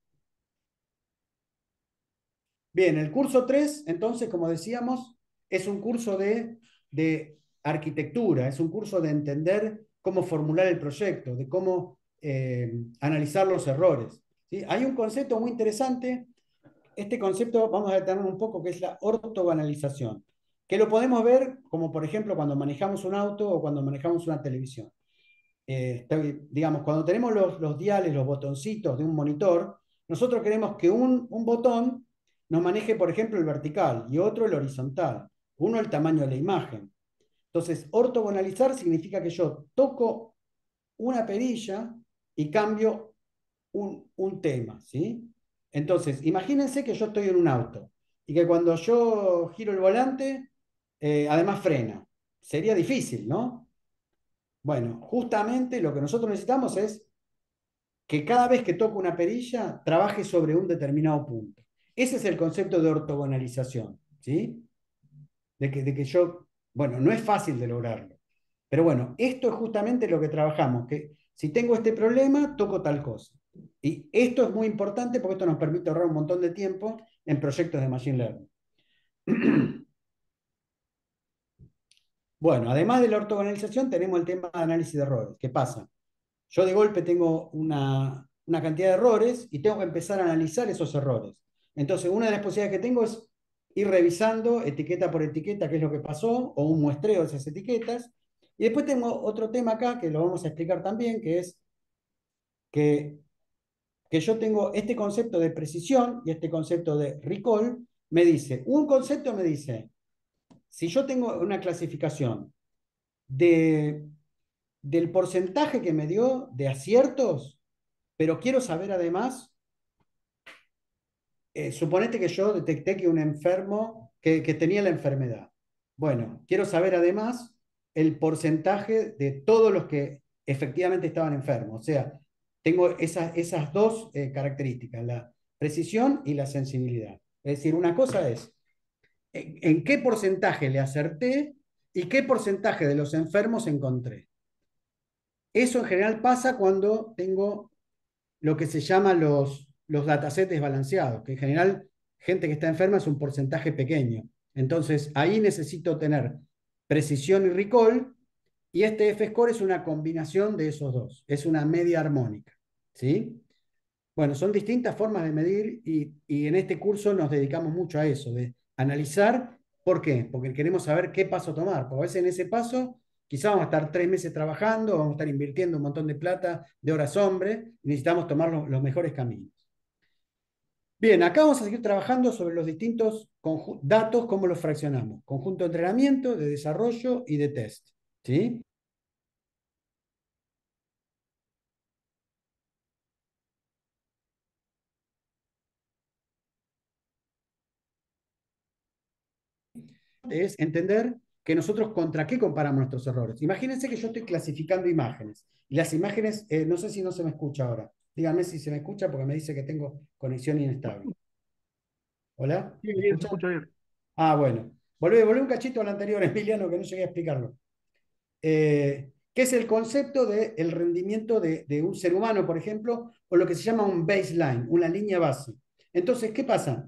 Bien, el curso 3, entonces, como decíamos, es un curso de arquitectura, es un curso de entender cómo formular el proyecto, de cómo analizar los errores. ¿Sí? Hay un concepto muy interesante, este concepto vamos a detenerlo un poco, que es la ortogonalización, que lo podemos ver como, por ejemplo, cuando manejamos un auto o cuando manejamos una televisión. Digamos, cuando tenemos los diales, los botoncitos de un monitor, nosotros queremos que un botón nos maneje, por ejemplo, el vertical y otro el horizontal, uno el tamaño de la imagen. Entonces, ortogonalizar significa que yo toco una perilla y cambio un tema, ¿sí? Entonces, imagínense que yo estoy en un auto y que cuando yo giro el volante, además frena. Sería difícil, ¿no? Bueno, justamente lo que nosotros necesitamos es que cada vez que toco una perilla trabaje sobre un determinado punto. Ese es el concepto de ortogonalización, ¿sí? De que yo, bueno, no es fácil de lograrlo, pero bueno, esto es justamente lo que trabajamos, que si tengo este problema, toco tal cosa. Y esto es muy importante porque esto nos permite ahorrar un montón de tiempo en proyectos de Machine Learning. Bueno, además de la ortogonalización, tenemos el tema de análisis de errores. ¿Qué pasa? Yo de golpe tengo una cantidad de errores y tengo que empezar a analizar esos errores. Entonces, una de las posibilidades que tengo es ir revisando etiqueta por etiqueta qué es lo que pasó o un muestreo de esas etiquetas. Y después tengo otro tema acá que lo vamos a explicar también, que es que, que yo tengo este concepto de precisión y este concepto de recall. Me dice, un concepto me dice, si yo tengo una clasificación de del porcentaje que me dio de aciertos, pero quiero saber además, suponete que yo detecté que un enfermo, que tenía la enfermedad. Bueno, quiero saber además el porcentaje de todos los que efectivamente estaban enfermos. O sea, tengo esas dos características, la precisión y la sensibilidad. Es decir, una cosa es en qué porcentaje le acerté y qué porcentaje de los enfermos encontré. Eso en general pasa cuando tengo lo que se llama los datasets desbalanceados, que en general gente que está enferma es un porcentaje pequeño. Entonces ahí necesito tener precisión y recall, y este F-score es una combinación de esos dos, es una media armónica. ¿Sí? Bueno, son distintas formas de medir y en este curso nos dedicamos mucho a eso, de analizar por qué, porque queremos saber qué paso tomar, porque a veces en ese paso quizás vamos a estar 3 meses trabajando, vamos a estar invirtiendo un montón de plata, de horas hombre, y necesitamos tomar los mejores caminos. Bien, acá vamos a seguir trabajando sobre los distintos datos, cómo los fraccionamos, conjunto de entrenamiento, de desarrollo y de test. ¿Sí? Es entender que nosotros contra qué comparamos nuestros errores. Imagínense que yo estoy clasificando imágenes. Y las imágenes, no sé si no se me escucha ahora. Díganme si se me escucha porque me dice que tengo conexión inestable. ¿Hola? Sí, ¿Me bien, se escuchan? escucha bien. Ah, bueno. Volvé un cachito al anterior, Emiliano, que no llegué a explicarlo. ¿Qué es el concepto del rendimiento de un ser humano, por ejemplo, o lo que se llama un baseline, una línea base? Entonces, ¿qué pasa?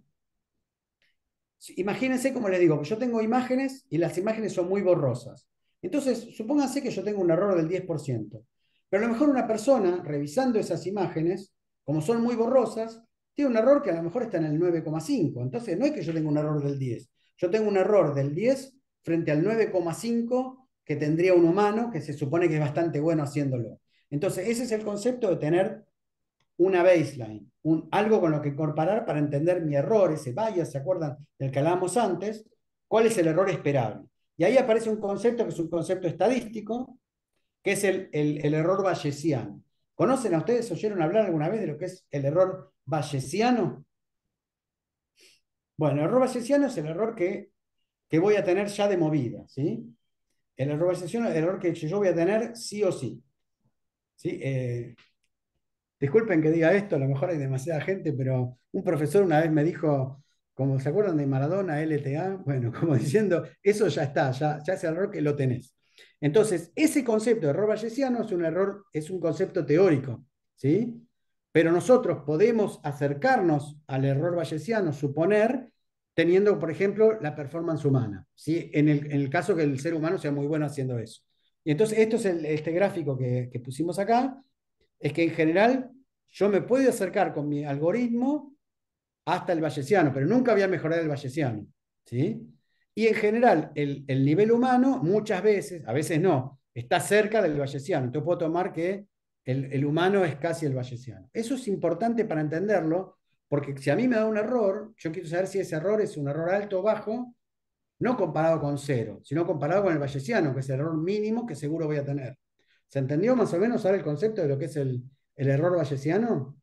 Imagínense, como les digo, yo tengo imágenes y las imágenes son muy borrosas. Entonces, supónganse que yo tengo un error del 10%. Pero a lo mejor una persona, revisando esas imágenes, como son muy borrosas, tiene un error que a lo mejor está en el 9,5. Entonces, no es que yo tenga un error del 10. Yo tengo un error del 10 frente al 9,5 que tendría un humano que se supone que es bastante bueno haciéndolo. Entonces, ese es el concepto de tener una baseline, algo con lo que comparar para entender mi error, ese bias, ¿se acuerdan del que hablábamos antes? ¿Cuál es el error esperable? Y ahí aparece un concepto que es un concepto estadístico, que es el error bayesiano. ¿Conocen a ustedes, oyeron hablar alguna vez de lo que es el error bayesiano? Bueno, el error bayesiano es el error que voy a tener ya de movida, ¿sí? El error bayesiano es el error que yo voy a tener sí o sí. ¿Sí? Disculpen que diga esto, a lo mejor hay demasiada gente, pero un profesor una vez me dijo, como se acuerdan de Maradona, LTA, bueno, como diciendo, eso ya está, ya ese error que lo tenés. Entonces, ese concepto de error bayesiano es un error, es un concepto teórico, ¿sí? Pero nosotros podemos acercarnos al error bayesiano, suponer, teniendo, por ejemplo, la performance humana, ¿sí? En el caso que el ser humano sea muy bueno haciendo eso. Y entonces, esto es este gráfico que pusimos acá, es que en general yo me puedo acercar con mi algoritmo hasta el bayesiano, pero nunca voy a mejorar el bayesiano. ¿Sí? Y en general, el nivel humano muchas veces, a veces no, está cerca del bayesiano. Entonces puedo tomar que el humano es casi el bayesiano. Eso es importante para entenderlo, porque si a mí me da un error, yo quiero saber si ese error es un error alto o bajo, no comparado con cero, sino comparado con el bayesiano, que es el error mínimo que seguro voy a tener. ¿Se entendió más o menos ahora el concepto de lo que es el error bayesiano?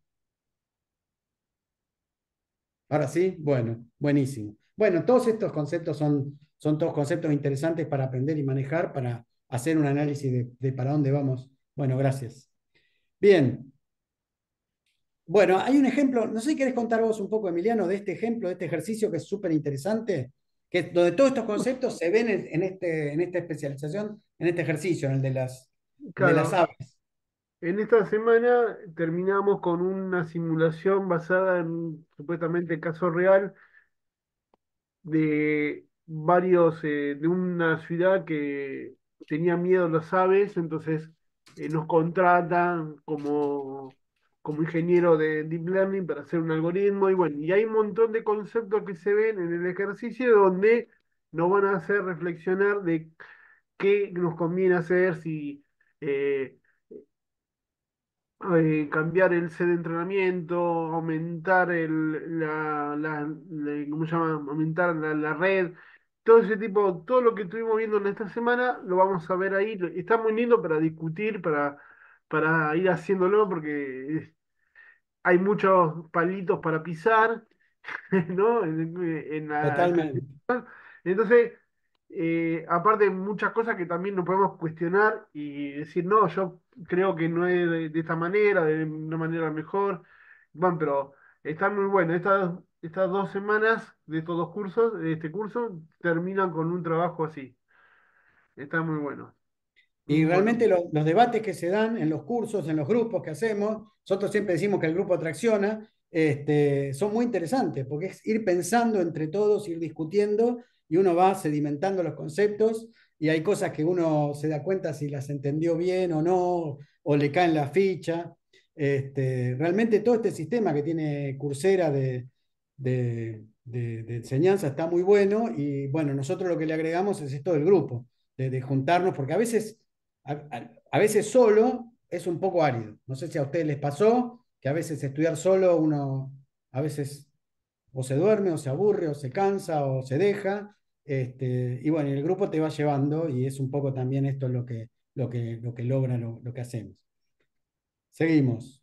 Ahora sí, bueno, buenísimo. Bueno, todos estos conceptos son todos conceptos interesantes para aprender y manejar, para hacer un análisis de para dónde vamos. Bueno, gracias. Bien, bueno, hay un ejemplo, no sé si querés contar vos un poco, Emiliano, de este ejemplo, de este ejercicio que es súper interesante, que donde todos estos conceptos se ven en esta especialización, en este ejercicio, en el de las Claro, aves. en esta semana terminamos con una simulación basada en supuestamente caso real de de una ciudad que tenía miedo a las aves, entonces nos contratan como ingeniero de Deep Learning para hacer un algoritmo y bueno, y hay un montón de conceptos que se ven en el ejercicio donde nos van a hacer reflexionar de qué nos conviene hacer, si eh, cambiar el set de entrenamiento, aumentar ¿cómo se llama? Aumentar la red. todo ese tipo, todo lo que estuvimos viendo en esta semana, lo vamos a ver ahí. Está muy lindo para discutir, para ir haciéndolo, porque hay muchos palitos para pisar, ¿no? En la Totalmente. entonces, aparte muchas cosas que también nos podemos cuestionar y decir, no, yo creo que no es de esta manera, de una manera mejor. Bueno, pero está muy bueno. Estas 2 semanas de estos dos cursos, de este curso, terminan con un trabajo así. Está muy bueno. Y Muy bueno. realmente los debates que se dan en los cursos, en los grupos que hacemos, nosotros siempre decimos que el grupo tracciona, son muy interesantes, porque es ir pensando entre todos, ir discutiendo, y uno va sedimentando los conceptos, y hay cosas que uno se da cuenta si las entendió bien o no, o le caen la ficha. Realmente todo este sistema que tiene Coursera de enseñanza está muy bueno, y bueno, nosotros lo que le agregamos es esto del grupo, de juntarnos, porque a veces solo es un poco árido. No sé si a ustedes les pasó que a veces estudiar solo uno a veces o se duerme o se aburre o se cansa o se deja. Y bueno, y el grupo te va llevando y es un poco también esto lo que logra lo que hacemos. Seguimos.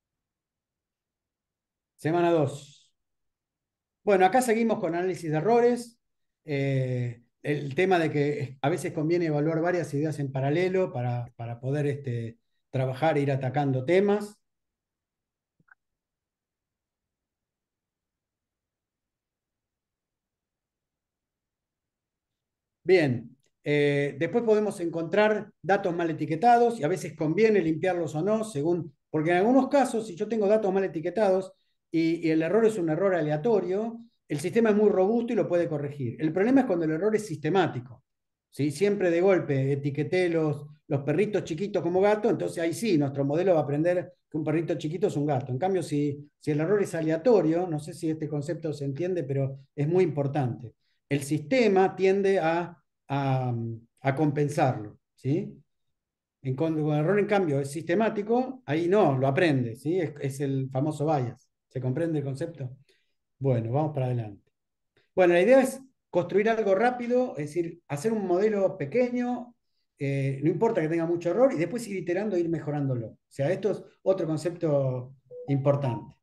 Semana 2. Bueno, acá seguimos con análisis de errores. El tema de que a veces conviene evaluar varias ideas en paralelo para poder trabajar e ir atacando temas. Bien, después podemos encontrar datos mal etiquetados y a veces conviene limpiarlos o no, según, porque en algunos casos, si yo tengo datos mal etiquetados y el error es un error aleatorio, el sistema es muy robusto y lo puede corregir. El problema es cuando el error es sistemático. Si siempre de golpe etiqueté los perritos chiquitos como gato, entonces ahí sí, nuestro modelo va a aprender que un perrito chiquito es un gato. En cambio, si el error es aleatorio, no sé si este concepto se entiende, pero es muy importante. El sistema tiende a, a compensarlo, ¿sí? Cuando el error, en cambio, es sistemático, ahí no, lo aprende, ¿sí? Es el famoso bias. ¿Se comprende el concepto? Bueno, vamos para adelante. Bueno, la idea es construir algo rápido, es decir, hacer un modelo pequeño, no importa que tenga mucho error, y después ir iterando e ir mejorándolo. O sea, esto es otro concepto importante.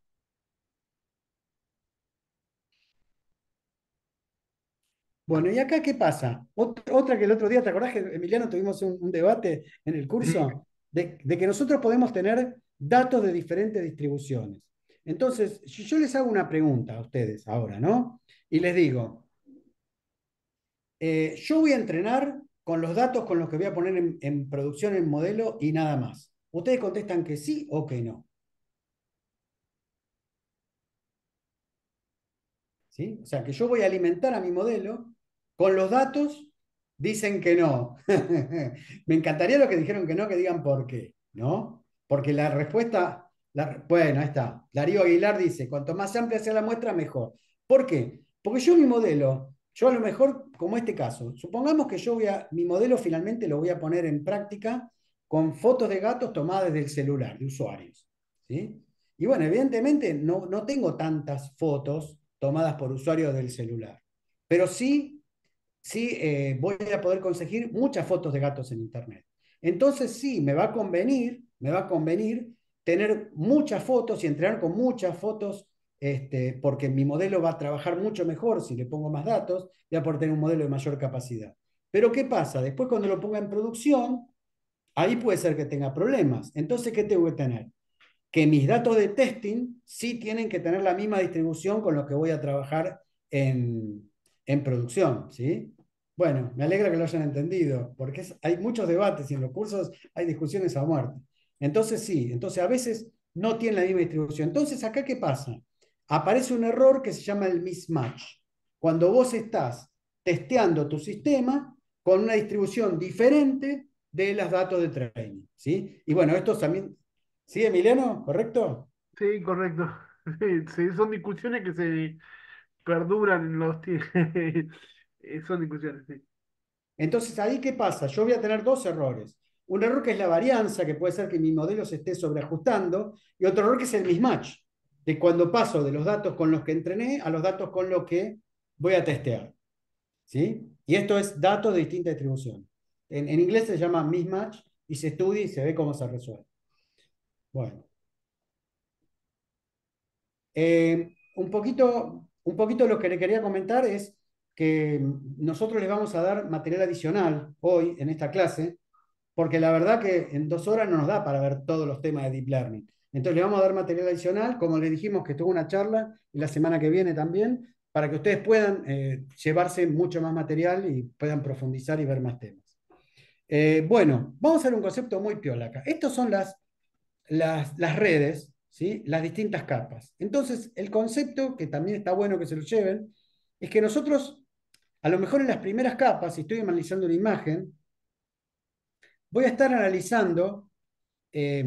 Bueno, ¿y acá qué pasa? Otra que el otro día, ¿te acordás que, Emiliano, tuvimos un debate en el Sí, curso? De que nosotros podemos tener datos de diferentes distribuciones. Entonces, si yo les hago una pregunta a ustedes ahora, ¿no? Y les digo, yo voy a entrenar con los datos con los que voy a poner en producción el modelo y nada más. Ustedes contestan que sí o que no. ¿Sí? O sea, que yo voy a alimentar a mi modelo con los datos, dicen que no. Me encantaría los que dijeron que no, que digan por qué, ¿no? Porque la respuesta, bueno, ahí está. Darío Aguilar dice, cuanto más amplia sea la muestra, mejor. ¿Por qué? Porque yo mi modelo, yo a lo mejor, como este caso, supongamos que mi modelo finalmente lo voy a poner en práctica con fotos de gatos tomadas desde el celular de usuarios, ¿sí? Y bueno, evidentemente no tengo tantas fotos tomadas por usuarios del celular, pero sí, voy a poder conseguir muchas fotos de gatos en Internet. Entonces sí, me va a convenir tener muchas fotos y entrenar con muchas fotos, porque mi modelo va a trabajar mucho mejor si le pongo más datos, voy a poder tener un modelo de mayor capacidad. Pero ¿qué pasa? Después cuando lo ponga en producción, ahí puede ser que tenga problemas. Entonces, ¿qué tengo que tener? Que mis datos de testing sí tienen que tener la misma distribución con los que voy a trabajar en producción, ¿sí? Bueno, me alegra que lo hayan entendido, porque hay muchos debates y en los cursos hay discusiones a muerte. Entonces sí, entonces a veces no tienen la misma distribución. Entonces, ¿acá qué pasa? Aparece un error que se llama el mismatch. Cuando vos estás testeando tu sistema con una distribución diferente de los datos de training, ¿sí? Y bueno, esto también. ¿Sí, Emiliano? ¿Correcto? sí, correcto. Sí, sí, son discusiones que se perduran en los tiempos. Son discusiones, sí. Entonces, ¿ahí qué pasa? Yo voy a tener dos errores. Un error que es la varianza, que puede ser que mi modelo se esté sobreajustando, y otro error que es el mismatch, de cuando paso de los datos con los que entrené a los datos con los que voy a testear. ¿sí? Y esto es datos de distinta distribución. En inglés se llama mismatch y se estudia y se ve cómo se resuelve. Bueno, un poquito lo que le quería comentar es que nosotros les vamos a dar material adicional hoy en esta clase, porque la verdad que en 2 horas no nos da para ver todos los temas de Deep Learning. Entonces le vamos a dar material adicional, como les dijimos que tuvo una charla y la semana que viene también, para que ustedes puedan llevarse mucho más material y puedan profundizar y ver más temas. Bueno, vamos a ver un concepto muy piola acá. Estos son las redes, ¿sí? Las distintas capas. Entonces, el concepto, que también está bueno que se lo lleven, es que nosotros, a lo mejor en las primeras capas, si estoy analizando una imagen, voy a estar analizando eh,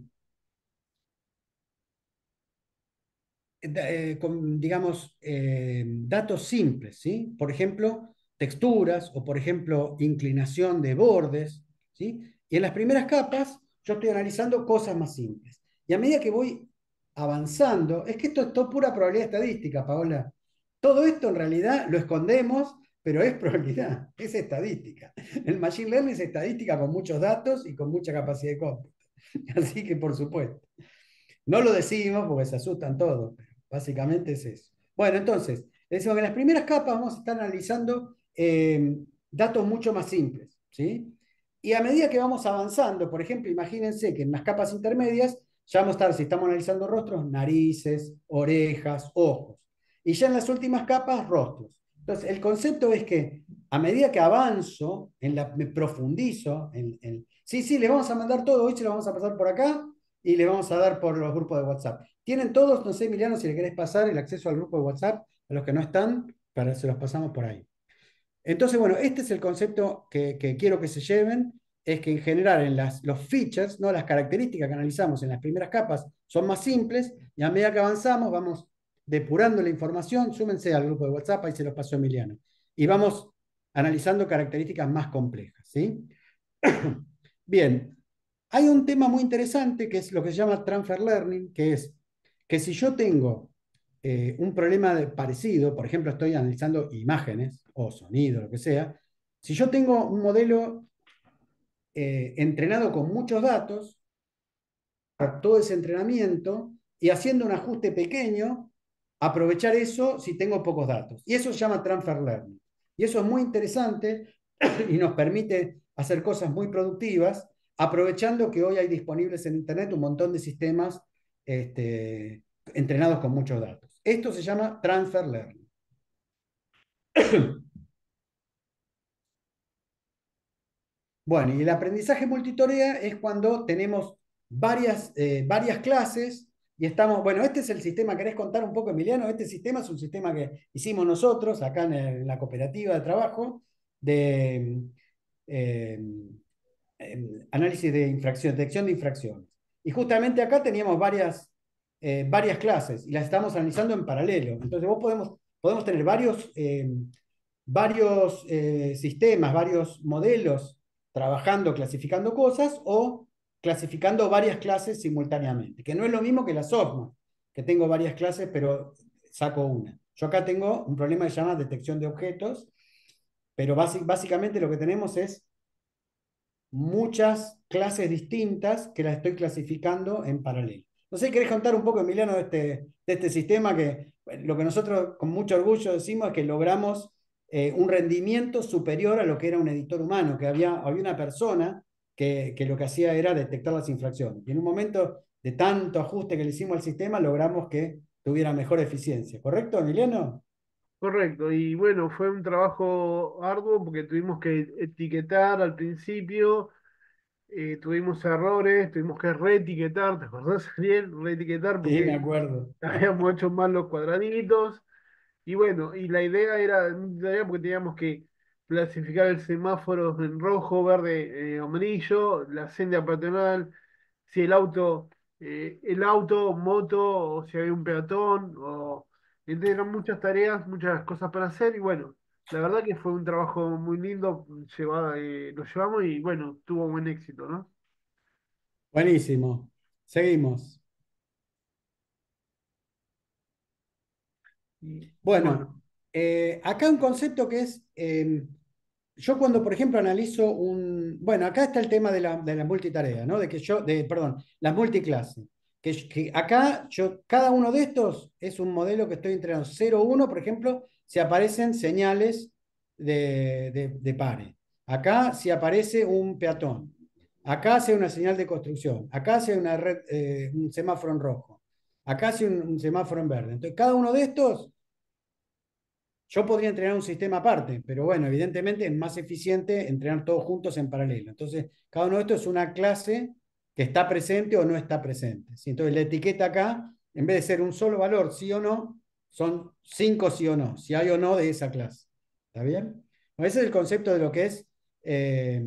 digamos, datos simples, ¿sí? Por ejemplo, texturas o, por ejemplo, inclinación de bordes, ¿sí? Y en las primeras capas yo estoy analizando cosas más simples. Y a medida que voy avanzando, es que esto es todo pura probabilidad estadística, Paola. Todo esto en realidad lo escondemos, pero es probabilidad, es estadística. El Machine Learning es estadística con muchos datos y con mucha capacidad de cómputo. Así que, por supuesto. No lo decimos porque se asustan todos, pero básicamente es eso. Bueno, entonces, decimos que en las primeras capas vamos a estar analizando datos mucho más simples, ¿sí? Y a medida que vamos avanzando, por ejemplo, imagínense que en las capas intermedias ya vamos a estar, si estamos analizando rostros, narices, orejas, ojos. Y ya en las últimas capas, rostros. Entonces, el concepto es que a medida que avanzo, me profundizo, sí, sí, le vamos a mandar todo, hoy se lo vamos a pasar por acá, y le vamos a dar por los grupos de WhatsApp. Tienen todos, no sé, Emiliano, si le querés pasar el acceso al grupo de WhatsApp a los que no están, para se los pasamos por ahí. Entonces, bueno, este es el concepto que quiero que se lleven, es que en general en los features, ¿no? Las características que analizamos en las primeras capas son más simples y a medida que avanzamos vamos depurando la información, súmense al grupo de WhatsApp, ahí se los pasó Emiliano, y vamos analizando características más complejas, ¿sí? Bien, hay un tema muy interesante que es lo que se llama transfer learning, que es que si yo tengo un problema parecido, por ejemplo, estoy analizando imágenes o sonido, lo que sea, si yo tengo un modelo entrenado con muchos datos, todo ese entrenamiento y haciendo un ajuste pequeño, aprovechar eso si tengo pocos datos. Y eso se llama transfer learning. Y eso es muy interesante y nos permite hacer cosas muy productivas, aprovechando que hoy hay disponibles en Internet un montón de sistemas entrenados con muchos datos. Esto se llama transfer learning. Bueno, y el aprendizaje multitarea es cuando tenemos varias clases y estamos, bueno, este es el sistema, ¿querés contar un poco, Emiliano? Este sistema es un sistema que hicimos nosotros acá en la cooperativa de trabajo de eh, análisis de infracción, detección de infracciones. Y justamente acá teníamos varias clases y las estamos analizando en paralelo. Entonces podemos tener varios sistemas, varios modelos trabajando, clasificando cosas o clasificando varias clases simultáneamente, que no es lo mismo que la software, que tengo varias clases pero saco una. Yo acá tengo un problema que se llama detección de objetos, pero básicamente lo que tenemos es muchas clases distintas que las estoy clasificando en paralelo. No sé, ¿querés contar un poco, Emiliano, de este sistema que lo que nosotros con mucho orgullo decimos es que logramos un rendimiento superior a lo que era un editor humano, que había una persona que lo que hacía era detectar las infracciones. Y en un momento de tanto ajuste que le hicimos al sistema, logramos que tuviera mejor eficiencia. ¿Correcto, Emiliano? Correcto, y bueno, fue un trabajo arduo porque tuvimos que etiquetar al principio, tuvimos errores, tuvimos que reetiquetar, ¿te acordás, Ariel? Reetiquetar Sí, me porque acuerdo. habíamos hecho mal los cuadraditos. Y bueno, y la idea era porque teníamos que clasificar el semáforo en rojo, verde, amarillo, la senda peatonal, si el auto, moto, o si había un peatón, entonces eran muchas tareas, muchas cosas para hacer, y bueno, la verdad que fue un trabajo muy lindo, lo llevamos y bueno, tuvo buen éxito, ¿no? Buenísimo. Seguimos. Y bueno, Bueno. Acá un concepto que es, yo cuando, por ejemplo, analizo bueno, acá está el tema de la multitarea, ¿no? Perdón, las multiclases. Que acá cada uno de estos es un modelo que estoy entrenando. 0, 1, por ejemplo, si aparecen señales de pare. Acá si aparece un peatón. Acá si hay una señal de construcción. Acá si hay un semáforo en rojo. Acá si hay un semáforo en verde. Entonces, cada uno de estos yo podría entrenar un sistema aparte, pero bueno, evidentemente es más eficiente entrenar todos juntos en paralelo. Entonces, cada uno de estos es una clase que está presente o no está presente. ¿Sí? Entonces, la etiqueta acá, en vez de ser un solo valor, sí o no, son 5 sí o no, si hay o no de esa clase. ¿Está bien? Bueno, ese es el concepto de lo que es eh,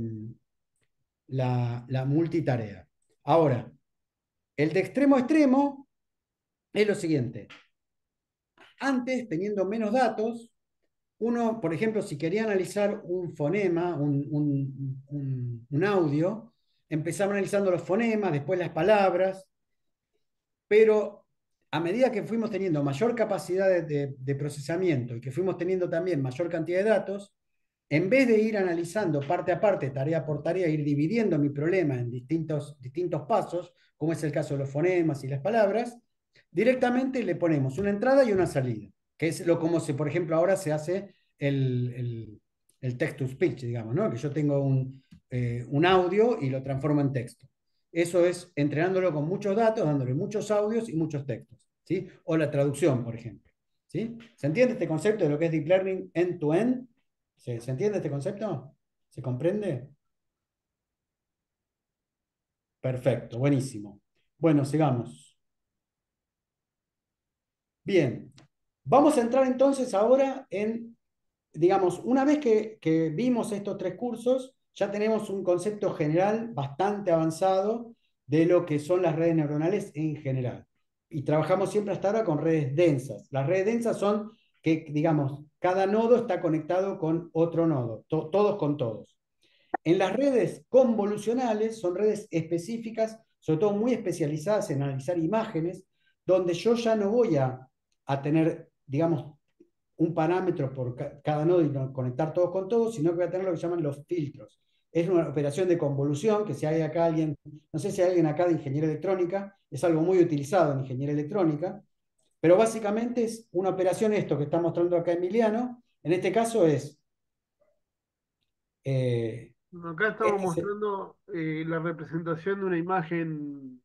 la multitarea. Ahora, el de extremo a extremo es lo siguiente. Antes, teniendo menos datos, uno, por ejemplo, si quería analizar un fonema, un audio, empezaba analizando los fonemas, después las palabras, pero a medida que fuimos teniendo mayor capacidad de procesamiento y que fuimos teniendo también mayor cantidad de datos, en vez de ir analizando parte a parte, tarea por tarea, ir dividiendo mi problema en distintos pasos, como es el caso de los fonemas y las palabras, directamente le ponemos una entrada y una salida, que es lo como se, por ejemplo, ahora se hace el text to speech, digamos, ¿no? Que yo tengo un audio y lo transformo en texto. Eso es entrenándolo con muchos datos, dándole muchos audios y muchos textos, ¿sí? O la traducción, por ejemplo, ¿sí? ¿Se entiende este concepto de lo que es deep learning end-to-end? ¿Se entiende este concepto? ¿Se comprende? Perfecto, buenísimo. Bueno, sigamos. Bien, vamos a entrar entonces ahora en, digamos, una vez que vimos estos tres cursos, ya tenemos un concepto general bastante avanzado de lo que son las redes neuronales en general. Y trabajamos siempre hasta ahora con redes densas. Las redes densas son que, digamos, cada nodo está conectado con otro nodo, todos con todos. En las redes convolucionales son redes específicas, sobre todo muy especializadas en analizar imágenes, donde yo ya no voy a tener, digamos, un parámetro por cada nodo y conectar todos con todos, sino que voy a tener lo que llaman los filtros. Es una operación de convolución que si hay acá alguien, no sé si hay alguien acá de ingeniería electrónica, es algo muy utilizado en ingeniería electrónica, pero básicamente es una operación, esto que está mostrando acá Emiliano, en este caso es eh, Acá estamos este, mostrando la representación de una imagen,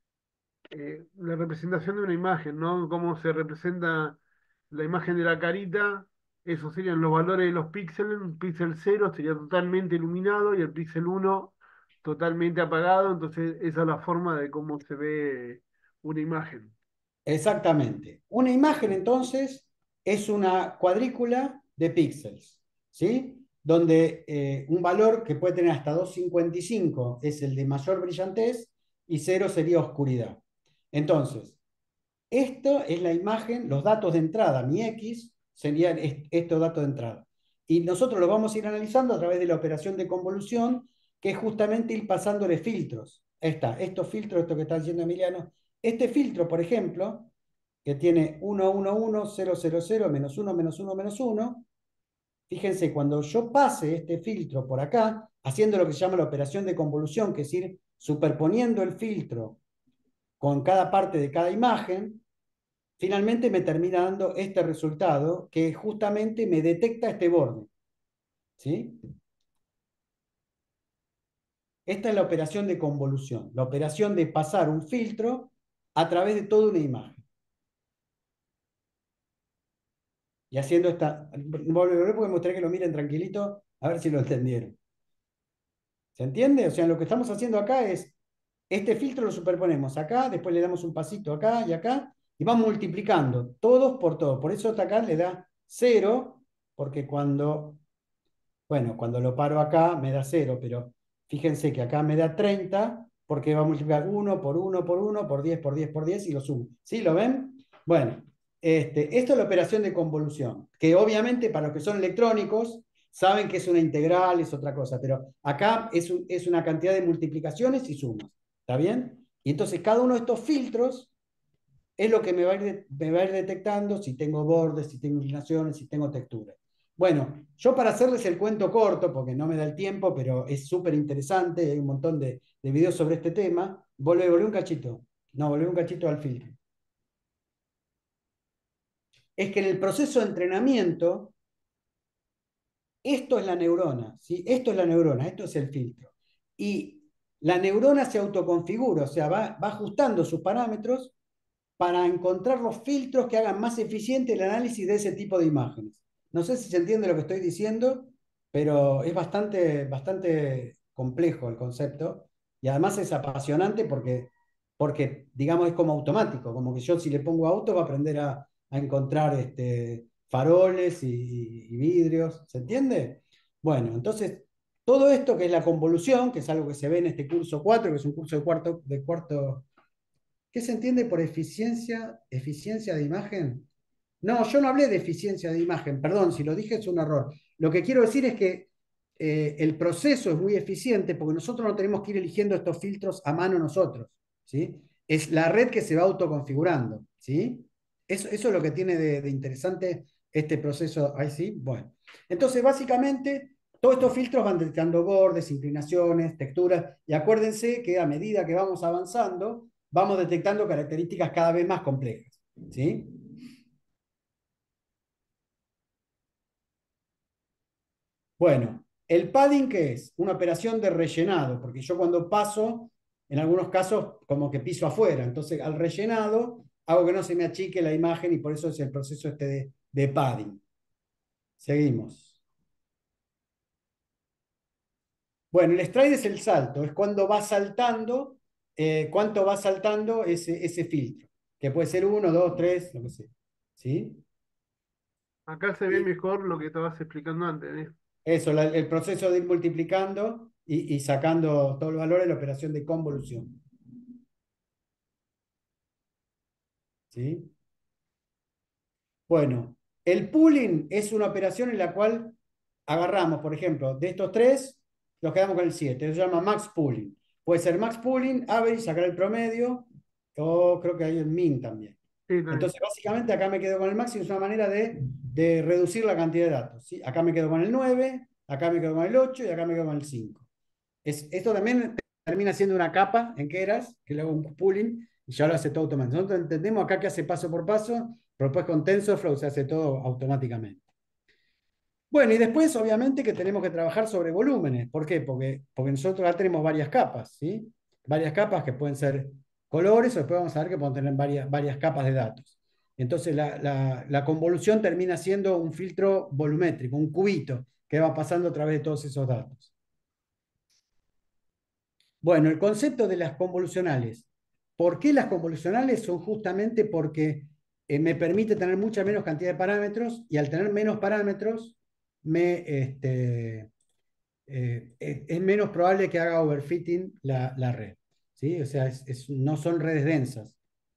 ¿no? Cómo se representa la imagen de la carita. Esos serían los valores de los píxeles. Un píxel cero sería totalmente iluminado y el píxel uno totalmente apagado. Entonces, esa es la forma de cómo se ve una imagen. exactamente. Una imagen entonces es una cuadrícula de píxeles, ¿sí? Donde un valor que puede tener hasta 255 es el de mayor brillantez y cero sería oscuridad. Entonces, esto es la imagen, los datos de entrada, mi X serían estos datos de entrada. Y nosotros lo vamos a ir analizando a través de la operación de convolución, que es justamente ir pasándole filtros. Ahí está, estos filtros, esto que está diciendo Emiliano. Este filtro, por ejemplo, que tiene 1, 1, 1, 0, 0, 0, menos 1, menos 1, menos 1. Fíjense, cuando yo pase este filtro por acá, haciendo lo que se llama la operación de convolución, que es ir superponiendo el filtro con cada parte de cada imagen, finalmente me termina dando este resultado que justamente me detecta este borde. ¿Sí? Esta es la operación de convolución, la operación de pasar un filtro a través de toda una imagen. Y haciendo esta... Volveré porque me gustaría que lo miren tranquilito, a ver si lo entendieron. ¿Se entiende? O sea, lo que estamos haciendo acá es, este filtro lo superponemos acá, después le damos un pasito acá y acá, y vamos multiplicando todos por todos. Por eso hasta acá le da 0, porque cuando lo paro acá me da 0, pero fíjense que acá me da 30 porque va a multiplicar 1 por 1 por 1 por 10 por 10 por 10 y lo sumo. ¿Sí? ¿Lo ven? Bueno, esto es la operación de convolución, que obviamente para los que son electrónicos saben que es una integral, es otra cosa, pero acá es una cantidad de multiplicaciones y sumas. ¿Está bien? Y entonces cada uno de estos filtros es lo que me va a ir detectando si tengo bordes, si tengo inclinaciones, si tengo texturas. Bueno, yo para hacerles el cuento corto, porque no me da el tiempo, pero es súper interesante, hay un montón de videos sobre este tema, volvé un cachito, no, volvé un cachito al filtro. Es que en el proceso de entrenamiento, esto es la neurona, ¿sí? Esto es la neurona, esto es el filtro. Y la neurona se autoconfigura, o sea, va ajustando sus parámetros para encontrar los filtros que hagan más eficiente el análisis de ese tipo de imágenes. No sé si se entiende lo que estoy diciendo, pero es bastante complejo el concepto y además es apasionante porque digamos, es como automático, como que yo si le pongo auto va a aprender a encontrar faroles y vidrios, ¿se entiende? Bueno, entonces, todo esto que es la convolución, que es algo que se ve en este curso 4, que es un curso de cuarto. ¿Qué se entiende por eficiencia de imagen? No, yo no hablé de eficiencia de imagen, perdón, si lo dije es un error. Lo que quiero decir es que el proceso es muy eficiente porque nosotros no tenemos que ir eligiendo estos filtros a mano nosotros, ¿sí? Es la red que se va autoconfigurando, ¿sí? Eso es lo que tiene de interesante este proceso. Ahí sí, bueno. Entonces, básicamente, todos estos filtros van detectando bordes, inclinaciones, texturas, y acuérdense que a medida que vamos avanzando, vamos detectando características cada vez más complejas, ¿sí? Bueno, el padding, ¿qué es? Una operación de rellenado, porque yo cuando paso, en algunos casos, como que piso afuera. Entonces, al rellenado, hago que no se me achique la imagen y por eso es el proceso este de padding. Seguimos. Bueno, el stride es el salto, es cuando va saltando, cuánto va saltando ese filtro, que puede ser uno, dos, tres, lo que sea. ¿Sí? Acá se ve Y mejor lo que estabas explicando antes, ¿eh? eso, el proceso de ir multiplicando y sacando todos los valores de la operación de convolución. ¿Sí? Bueno, el pooling es una operación en la cual agarramos, por ejemplo, de estos tres, nos quedamos con el 7. Eso se llama max pooling. Puede ser max pooling, average, sacar el promedio, o creo que hay el min también. Sí, también. Entonces, básicamente acá me quedo con el max y es una manera de reducir la cantidad de datos. ¿Sí? Acá me quedo con el 9, acá me quedo con el 8 y acá me quedo con el 5. Esto también termina siendo una capa en Keras, que le hago un pooling y ya lo hace todo automático. Nosotros entendemos acá que hace paso por paso, pero después con TensorFlow se hace todo automáticamente. Bueno, y después obviamente que tenemos que trabajar sobre volúmenes. ¿Por qué? Porque nosotros ya tenemos varias capas, ¿sí? Varias capas que pueden ser colores o después vamos a ver que pueden tener varias capas de datos. Entonces la convolución termina siendo un filtro volumétrico, un cubito que va pasando a través de todos esos datos. Bueno, el concepto de las convolucionales. ¿Por qué las convolucionales? Son justamente porque me permite tener mucha menos cantidad de parámetros y al tener menos parámetros es menos probable que haga overfitting la red. ¿Sí? O sea, no son redes densas.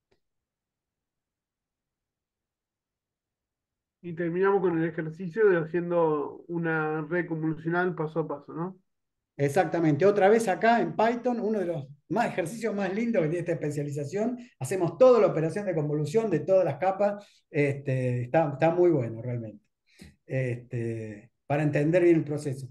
Y terminamos con el ejercicio de haciendo una red convolucional paso a paso, ¿no? Exactamente. Otra vez acá en Python, uno de los ejercicios más lindos que tiene esta especialización. Hacemos toda la operación de convolución de todas las capas. Está muy bueno realmente. Para entender bien el proceso.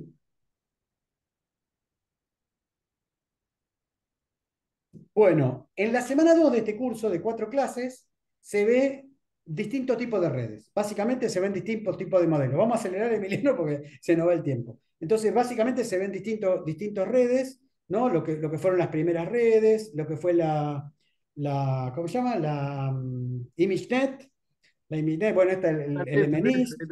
Bueno, en la semana 2 de este curso de 4 clases se ve distintos tipos de redes. Básicamente se ven distintos tipos de modelos. Vamos a acelerar, Emiliano, porque se nos va el tiempo. Entonces, básicamente se ven distintas redes, ¿no? Lo que fueron las primeras redes, lo que fue ¿cómo se llama? ImageNet, bueno, está La el net, net, MNIST,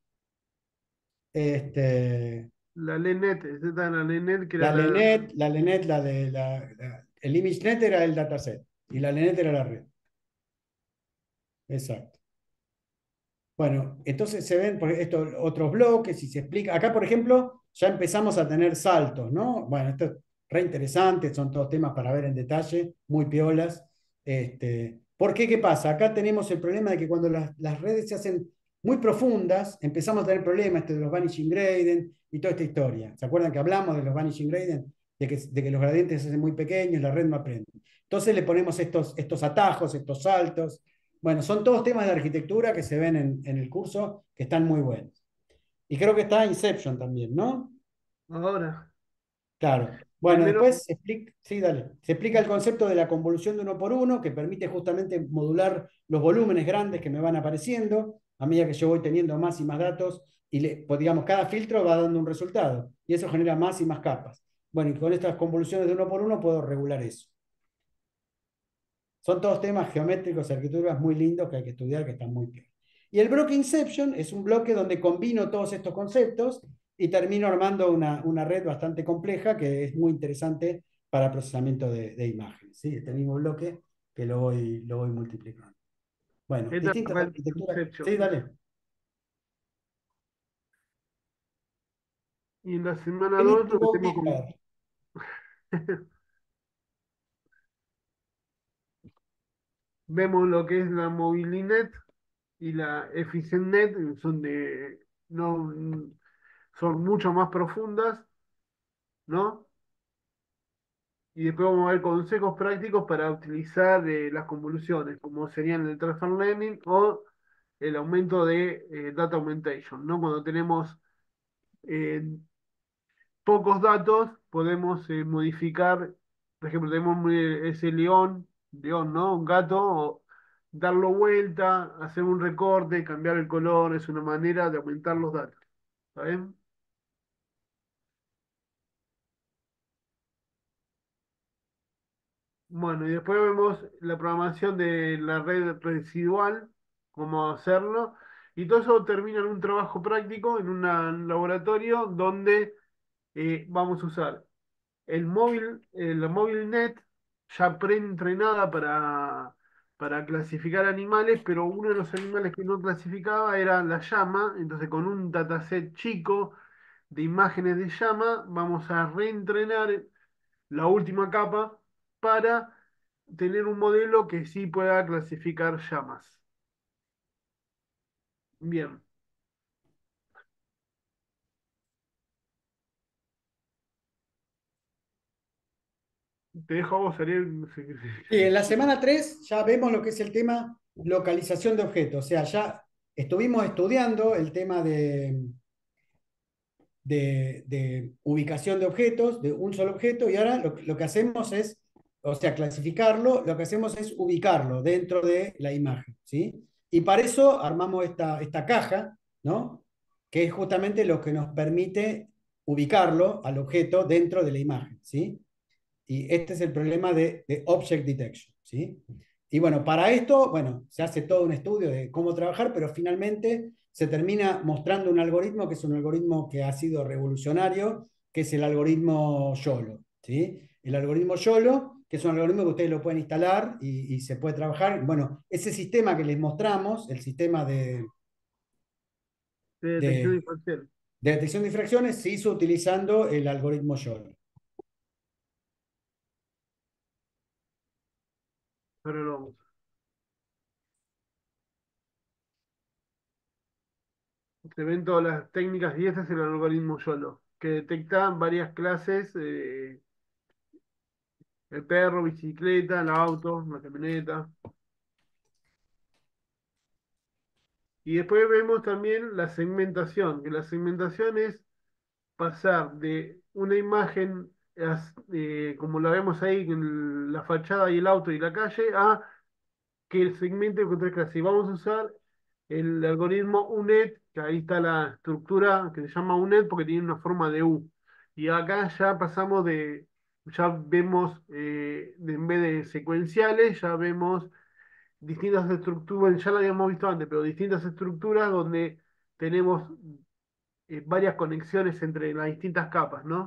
este, la LENet, esa está la LENet que era la la, LENET, la LENET, el ImageNet era el dataset y la LENET era la red. Exacto. Bueno, entonces se ven estos otros bloques y se explica. Acá, por ejemplo, ya empezamos a tener saltos, ¿no? Bueno, esto es re interesante, son todos temas para ver en detalle, muy piolas. ¿Por qué? ¿Qué pasa? Acá tenemos el problema de que cuando las redes se hacen muy profundas, empezamos a tener problemas de los vanishing gradient y toda esta historia. ¿Se acuerdan que hablamos de los vanishing gradient? de que los gradientes se hacen muy pequeños, la red no aprende. Entonces le ponemos estos atajos, estos saltos. Bueno, son todos temas de arquitectura que se ven en el curso que están muy buenos. Y creo que está Inception también, ¿no? Ahora, Claro. Bueno, primero, después se explica, sí, dale. Se explica el concepto de la convolución de uno por uno, que permite justamente modular los volúmenes grandes que me van apareciendo a medida que yo voy teniendo más y más datos y pues, digamos, cada filtro va dando un resultado y eso genera más y más capas. Bueno, y con estas convoluciones de uno por uno puedo regular eso. Son todos temas geométricos, arquitecturas muy lindos que hay que estudiar, que están muy bien. Y el bloque Inception es un bloque donde combino todos estos conceptos y termino armando una red bastante compleja que es muy interesante para procesamiento de imágenes. ¿Sí? Este mismo bloque que lo voy multiplicando. Bueno, esta es distintas Red arquitecturas. Sí, Inception. dale. Y en la semana We 2 need to nos go metemos deeper. con vemos lo que es la Mobilinet y la EfficientNet, no, son mucho más profundas, ¿no? Y después vamos a ver consejos prácticos para utilizar las convoluciones, como serían el transfer learning o el aumento de data augmentation, ¿no? Cuando tenemos eh, pocos datos, podemos modificar, por ejemplo, tenemos ese león, ¿no? Un gato, o darlo vuelta, hacer un recorte, cambiar el color, es una manera de aumentar los datos. ¿Está bien? Bueno, y después vemos la programación de la red residual, cómo hacerlo, y todo eso termina en un trabajo práctico, en un laboratorio donde vamos a usar la móvil net ya preentrenada para clasificar animales, pero uno de los animales que no clasificaba era la llama, entonces con un dataset chico de imágenes de llama vamos a reentrenar la última capa para tener un modelo que sí pueda clasificar llamas. Bien, te dejo a vos, Ariel. No sé Sí, en la semana 3 ya vemos lo que es el tema localización de objetos. O sea, ya estuvimos estudiando el tema de ubicación de objetos, de un solo objeto, y ahora lo que hacemos es, o sea, clasificarlo, lo que hacemos es ubicarlo dentro de la imagen, ¿sí? Y para eso armamos esta caja, ¿no? Que es justamente lo que nos permite ubicarlo al objeto dentro de la imagen, ¿sí? Y este es el problema de Object Detection, ¿sí? Y bueno, para esto, bueno, se hace todo un estudio de cómo trabajar, pero finalmente se termina mostrando un algoritmo que es un algoritmo que ha sido revolucionario, que es el algoritmo YOLO, ¿sí? El algoritmo YOLO, que es un algoritmo que ustedes lo pueden instalar y se puede trabajar. Bueno, ese sistema que les mostramos, el sistema de detección de, infantil. de detección de infracciones, se hizo utilizando el algoritmo YOLO. Ahora lo vamos. Se ven todas las técnicas y ese es el algoritmo YOLO, que detecta varias clases, el perro, bicicleta, el auto, la camioneta. Y después vemos también la segmentación, que la segmentación es pasar de una imagen como la vemos ahí en la fachada y el auto y la calle a que el segmento con tres clases. Y vamos a usar el algoritmo UNET, que ahí está la estructura que se llama UNET porque tiene una forma de U. Y acá ya pasamos ya vemos, en vez de secuenciales, ya vemos distintas estructuras, ya lo habíamos visto antes, pero distintas estructuras donde tenemos varias conexiones entre las distintas capas, ¿no?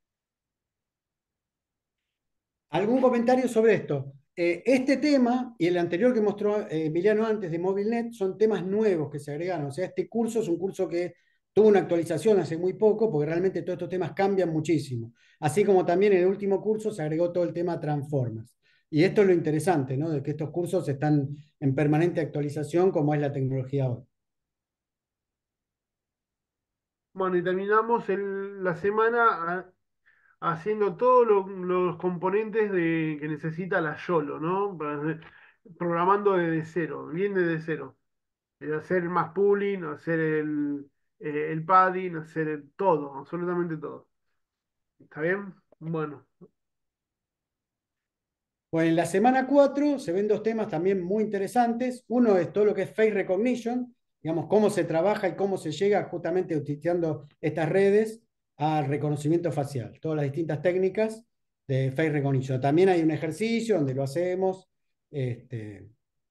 ¿Algún comentario sobre esto? Este tema y el anterior que mostró Emiliano antes de MobileNet son temas nuevos que se agregaron. O sea, este curso es un curso que tuvo una actualización hace muy poco porque realmente todos estos temas cambian muchísimo. Así como también en el último curso se agregó todo el tema Transformers. Y esto es lo interesante, ¿no? De que estos cursos están en permanente actualización como es la tecnología hoy. Bueno, y terminamos la semana haciendo todos los componentes que necesita la YOLO, ¿no? Programando desde cero, bien desde cero. Hacer el mass pooling, hacer el padding, hacer todo, absolutamente todo. ¿Está bien? Bueno, Bueno, en la semana 4 se ven dos temas también muy interesantes. Uno es todo lo que es face recognition, digamos, cómo se trabaja y cómo se llega justamente utilizando estas redes al reconocimiento facial, todas las distintas técnicas de face recognition. También hay un ejercicio donde lo hacemos, este,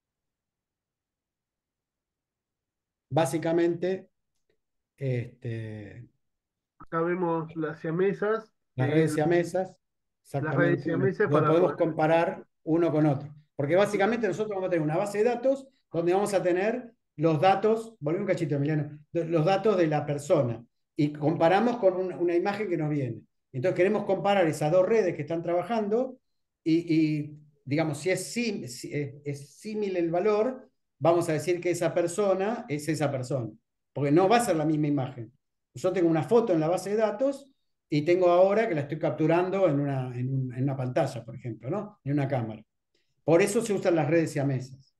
básicamente, este, acá vemos las siamesas, las redes siamesas, las redes exactamente, siameses lo para podemos poder. comparar uno con otro. Porque básicamente nosotros vamos a tener una base de datos donde vamos a tener los datos, volví un cachito, Emiliano, los datos de la persona y comparamos con una imagen que nos viene. Entonces queremos comparar esas dos redes que están trabajando digamos, si es, si es símil el valor, vamos a decir que esa persona es esa persona, porque no va a ser la misma imagen. Yo tengo una foto en la base de datos y tengo ahora que la estoy capturando en una pantalla, por ejemplo, ¿no? En una cámara. Por eso se usan las redes siamesas.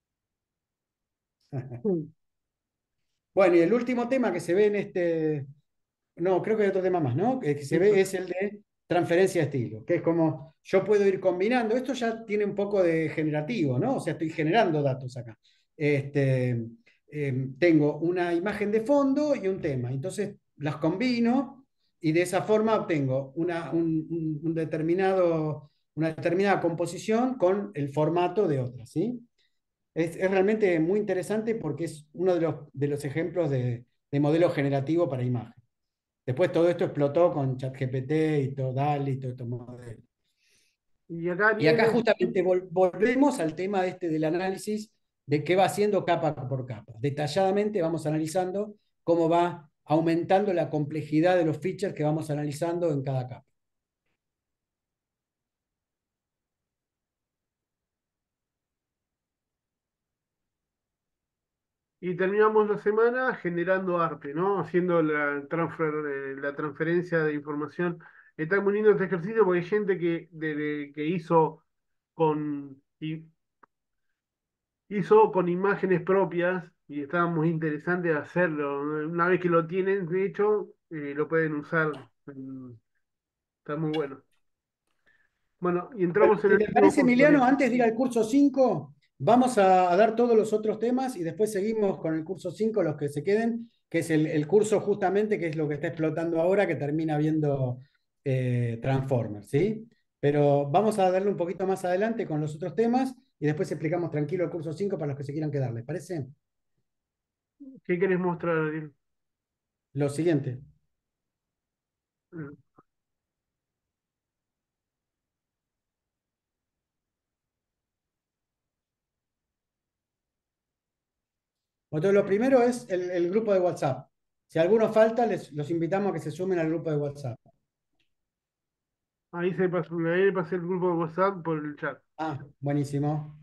Mm. Bueno, y el último tema que se ve en este, no, creo que hay otro tema más, ¿no? Que se ve Listo. es el de transferencia de estilo, que es como yo puedo ir combinando, esto ya tiene un poco de generativo, ¿no? O sea, estoy generando datos acá. Este, tengo una imagen de fondo y un tema, entonces las combino y de esa forma obtengo un determinado, una determinada composición con el formato de otra, ¿sí? Es realmente muy interesante porque es uno de los ejemplos de modelo generativo para imagen. Después todo esto explotó con ChatGPT y todo, DALL-E y todo estos modelos. Y acá Y acá Ariel, justamente volvemos al tema este del análisis de qué va haciendo capa por capa. Detalladamente vamos analizando cómo va aumentando la complejidad de los features que vamos analizando en cada capa. y terminamos la semana generando arte, ¿no? Haciendo la transferencia de información. Está muy lindo este ejercicio porque hay gente que con, y- hizo con imágenes propias y estaba muy interesante hacerlo, ¿no? Una vez que lo tienen, de hecho, lo pueden usar. Mm, Está muy bueno. Bueno, y Bueno, entramos en si el te último parece, curso, Emiliano, Ariel. antes de ir al curso 5, vamos a dar todos los otros temas y después seguimos con el curso 5, los que se queden, que es el curso justamente que es lo que está explotando ahora, que termina viendo Transformers, ¿sí? Pero vamos a darle un poquito más adelante con los otros temas y después explicamos tranquilo el curso 5 para los que se quieran quedar, ¿les parece? ¿Qué querés mostrar, Ariel? Lo siguiente. Mm. Entonces, lo primero es el grupo de WhatsApp. Si alguno falta, los invitamos a que se sumen al grupo de WhatsApp. Ahí le pasé el grupo de WhatsApp por el chat. Ah, buenísimo.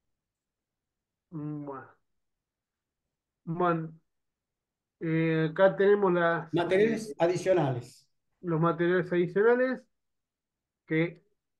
Bueno, bueno, acá tenemos Materiales adicionales. los materiales adicionales que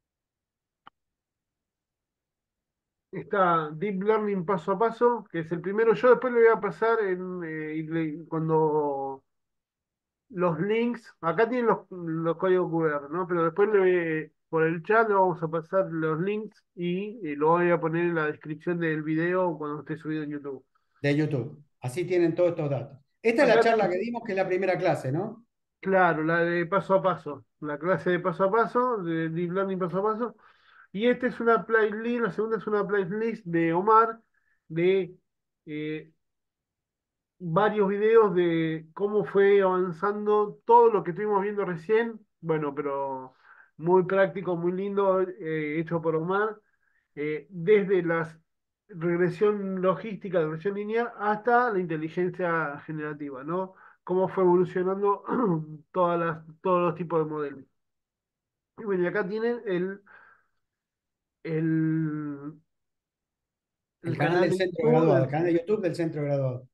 está Deep Learning paso a paso, que es el primero. Yo después le voy a pasar cuando los links, acá tienen los códigos QR, ¿no? Pero después por el chat le vamos a pasar los links y lo voy a poner en la descripción del video cuando esté subido en YouTube. De YouTube. Así tienen todos estos datos. Esta es la Acá charla que tenemos, dimos, que es la primera clase, ¿no? claro, la de paso a paso, la clase de paso a paso, de Deep Learning paso a paso. Y esta es una playlist, la segunda es una playlist de Omar de eh, varios videos de cómo fue avanzando todo lo que estuvimos viendo recién. Bueno, pero muy práctico, muy lindo, hecho por Omar, desde la regresión logística, la regresión lineal, hasta la inteligencia generativa, ¿no? Cómo fue evolucionando todos los tipos de modelos. Y bueno, y acá tienen el, el El canal canal del de centro YouTube graduado, el canal de YouTube del centro graduado.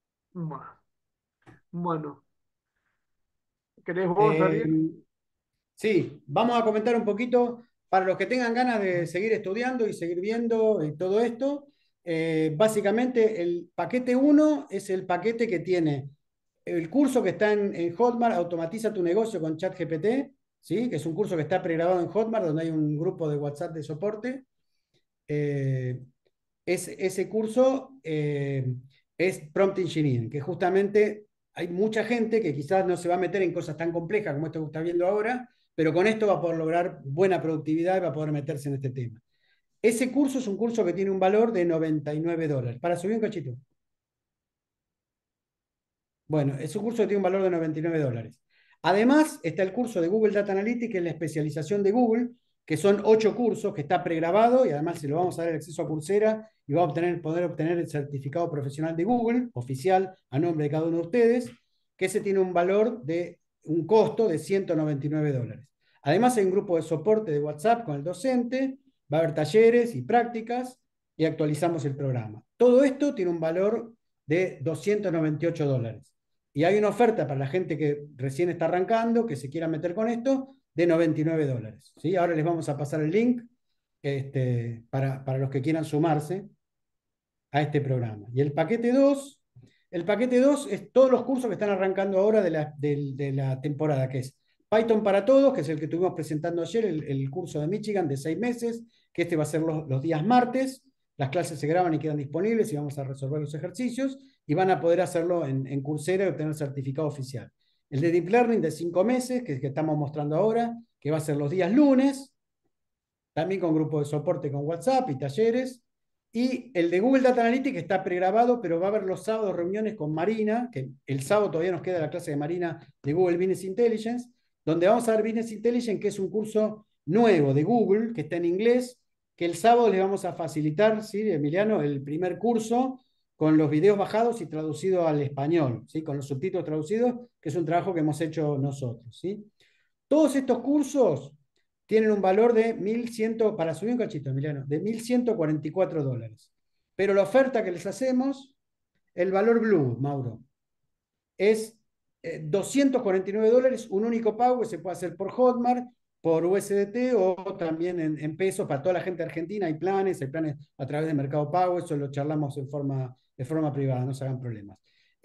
Bueno, bueno, ¿querés vos, Eh, Ariel? Sí, vamos a comentar un poquito para los que tengan ganas de seguir estudiando y seguir viendo todo esto. Básicamente, el paquete uno es el paquete que tiene el curso que está en Hotmart, Automatiza tu negocio con ChatGPT, ¿sí? Que es un curso que está pregrabado en Hotmart, donde hay un grupo de WhatsApp de soporte. Eh, ese curso es Prompt Engineering, que justamente hay mucha gente que quizás no se va a meter en cosas tan complejas como esto que está viendo ahora, pero con esto va a poder lograr buena productividad y va a poder meterse en este tema. Ese curso es un curso que tiene un valor de $99. Para subir un cachito. Bueno, es un curso que tiene un valor de $99. Además, está el curso de Google Data Analytics, que es la especialización de Google, que son 8 cursos, que está pregrabado y además se lo vamos a dar el acceso a Coursera y va a poder obtener el certificado profesional de Google, oficial, a nombre de cada uno de ustedes, que ese tiene un valor de un costo de $199. Además, hay un grupo de soporte de WhatsApp con el docente, va a haber talleres y prácticas y actualizamos el programa. Todo esto tiene un valor de $298. Y hay una oferta para la gente que recién está arrancando, que se quiera meter con esto, de $99. ¿Sí? Ahora les vamos a pasar el link para los que quieran sumarse a este programa. Y el paquete 2 es todos los cursos que están arrancando ahora de la temporada, que es Python para todos, que es el que estuvimos presentando ayer, el curso de Michigan de 6 meses, que este va a ser los días martes. Las clases se graban y quedan disponibles y vamos a resolver los ejercicios y van a poder hacerlo en Coursera y obtener el certificado oficial. El de Deep Learning de 5 meses, que es el que estamos mostrando ahora, que va a ser los días lunes, también con grupo de soporte con WhatsApp y talleres. Y el de Google Data Analytics está pregrabado, pero va a haber los sábados reuniones con Marina, que el sábado todavía nos queda la clase de Marina de Google Business Intelligence, donde vamos a ver Business Intelligence, que es un curso nuevo de Google, que está en inglés, que el sábado les vamos a facilitar, ¿sí, Emiliano? El primer curso con los videos bajados y traducidos al español, ¿sí? Con los subtítulos traducidos, que es un trabajo que hemos hecho nosotros, ¿sí? Todos estos cursos tienen un valor de 1.100, para subir un cachito, Emiliano, de $1.144. Pero la oferta que les hacemos, el valor blue, Mauro, es $249, un único pago que se puede hacer por Hotmart, por USDT o también en pesos para toda la gente argentina. Hay planes a través de Mercado Pago, eso lo charlamos de forma privada, no se hagan problemas.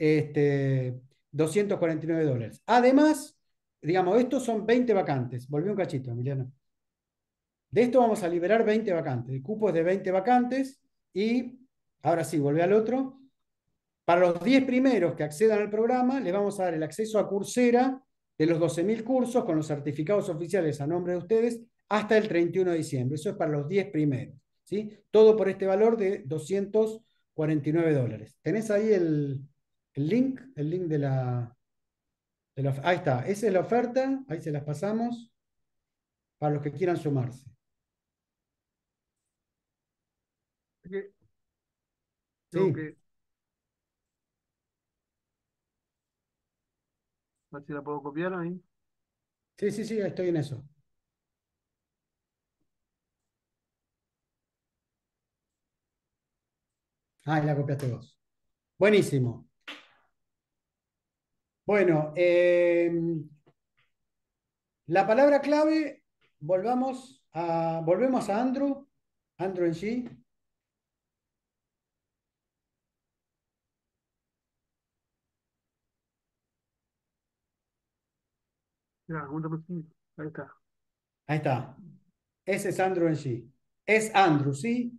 $249. Además, digamos, estos son 20 vacantes. Volví un cachito, Emiliano. De esto vamos a liberar 20 vacantes. El cupo es de 20 vacantes y ahora sí, volví al otro. Para los 10 primeros que accedan al programa, les vamos a dar el acceso a Coursera de los 12.000 cursos con los certificados oficiales a nombre de ustedes hasta el 31 de diciembre. Eso es para los 10 primeros. ¿Sí? Todo por este valor de $249. ¿Tenés ahí el link? El link ahí está. Esa es la oferta. Ahí se las pasamos para los que quieran sumarse. Así que tengo Sí, que ver si la puedo copiar ahí. sí, sí, sí, estoy en eso. Ah, y la copiaste vos. Buenísimo. Bueno, la palabra clave, volvemos a Andrew, Andrew en sí. Mira, ahí está. Ahí está. Ese es Andrew en sí. Es Andrew, ¿sí?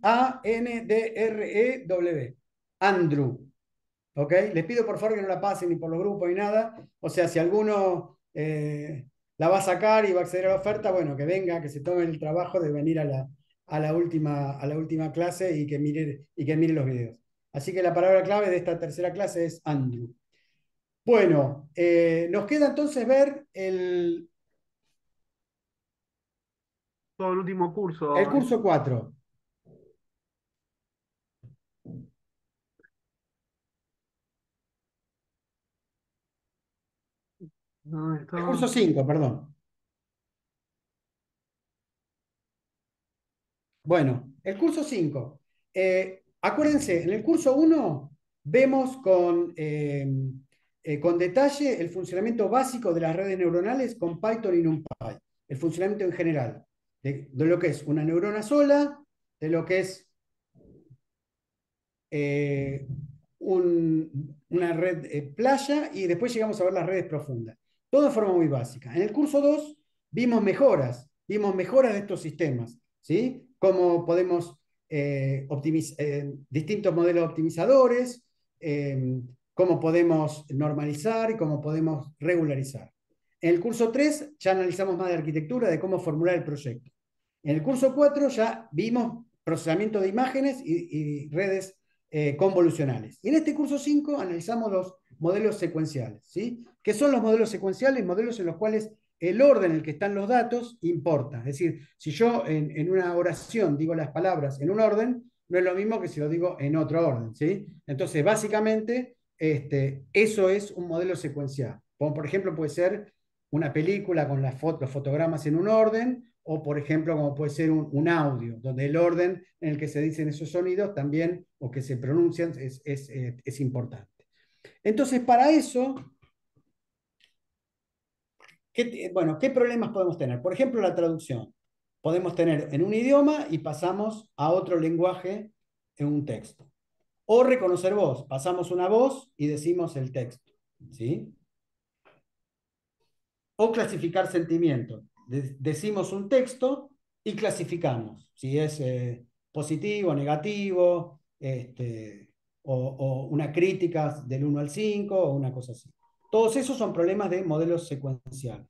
Andrew. Andrew. ¿Ok? Les pido por favor que no la pasen ni por los grupos ni nada. O sea, si alguno la va a sacar y va a acceder a la oferta, bueno, que venga, que se tome el trabajo de venir a la última clase y que mire los videos. Así que la palabra clave de esta tercera clase es Andrew. Bueno, nos queda entonces ver Todo el último el curso. curso 4. ¿Dónde El curso estaba? 5, perdón. Bueno, el curso 5. Acuérdense, en el curso uno vemos con detalle el funcionamiento básico de las redes neuronales con Python y NumPy. el funcionamiento en general, de lo que es una neurona sola, de lo que es eh, una red playa y después llegamos a ver las redes profundas. Todo de forma muy básica. En el curso 2 vimos mejoras de estos sistemas, ¿sí? Cómo podemos distintos modelos optimizadores, cómo podemos normalizar y cómo podemos regularizar. En el curso 3 ya analizamos más de arquitectura, de cómo formular el proyecto. En el curso 4 ya vimos procesamiento de imágenes y redes convolucionales. Y en este curso 5 analizamos los modelos secuenciales. ¿Sí? ¿Qué son los modelos secuenciales? Modelos en los cuales el orden en el que están los datos importa. Es decir, si yo en una oración digo las palabras en un orden, no es lo mismo que si lo digo en otro orden. ¿Sí? Entonces, básicamente, eso es un modelo secuencial. Como por ejemplo puede ser una película con los fotogramas en un orden, o por ejemplo como puede ser un audio, donde el orden en el que se dicen esos sonidos también, o que se pronuncian, es importante. Entonces, para eso, bueno, ¿qué problemas podemos tener? Por ejemplo, la traducción. Podemos tener en un idioma y pasamos a otro lenguaje en un texto. O reconocer voz. Pasamos una voz y decimos el texto. ¿Sí? O clasificar sentimientos. Decimos un texto y clasificamos si es positivo, negativo, o una crítica del 1 al 5 o una cosa así. Todos esos son problemas de modelos secuenciales,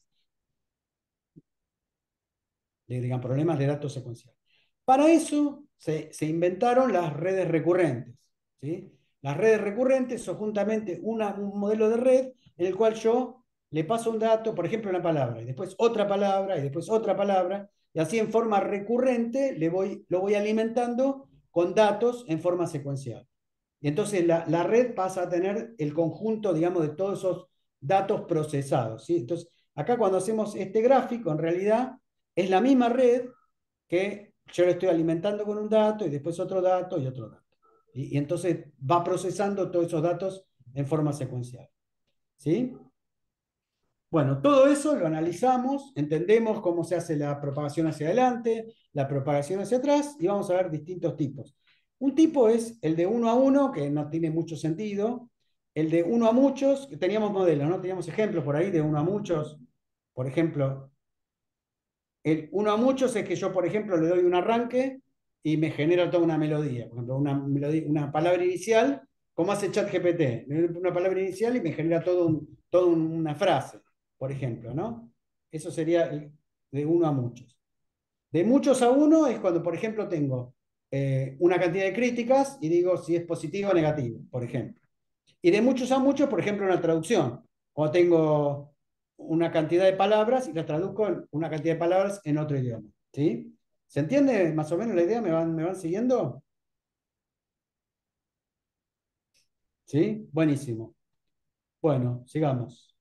digamos, problemas de datos secuenciales. Para eso se inventaron las redes recurrentes. ¿Sí? Las redes recurrentes son juntamente un modelo de red en el cual yo le paso un dato, por ejemplo, una palabra, y después otra palabra, y después otra palabra, y así en forma recurrente lo voy alimentando con datos en forma secuencial. Y entonces la red pasa a tener el conjunto, digamos, de todos esos datos procesados. ¿Sí? Entonces, acá cuando hacemos este gráfico, en realidad es la misma red que yo le estoy alimentando con un dato y después otro dato y otro dato. Y entonces va procesando todos esos datos en forma secuencial. ¿Sí? Bueno, todo eso lo analizamos, entendemos cómo se hace la propagación hacia adelante, la propagación hacia atrás, y vamos a ver distintos tipos. Un tipo es el de uno a uno, que no tiene mucho sentido. El de uno a muchos, que teníamos modelos, ¿no? Teníamos ejemplos por ahí de uno a muchos. Por ejemplo, el uno a muchos es que yo, por ejemplo, le doy un arranque y me genera toda una melodía. Por ejemplo, una palabra inicial, como hace ChatGPT. Le doy una palabra inicial y me genera toda una frase, por ejemplo, ¿no? Eso sería de uno a muchos. De muchos a uno es cuando, por ejemplo, tengo una cantidad de críticas y digo si es positivo o negativo, por ejemplo. Y de muchos a muchos, por ejemplo, una traducción. Cuando tengo una cantidad de palabras y las traduzco en una cantidad de palabras en otro idioma. ¿Sí? ¿Se entiende más o menos la idea? Me van siguiendo? ¿Sí? Buenísimo. Bueno, sigamos.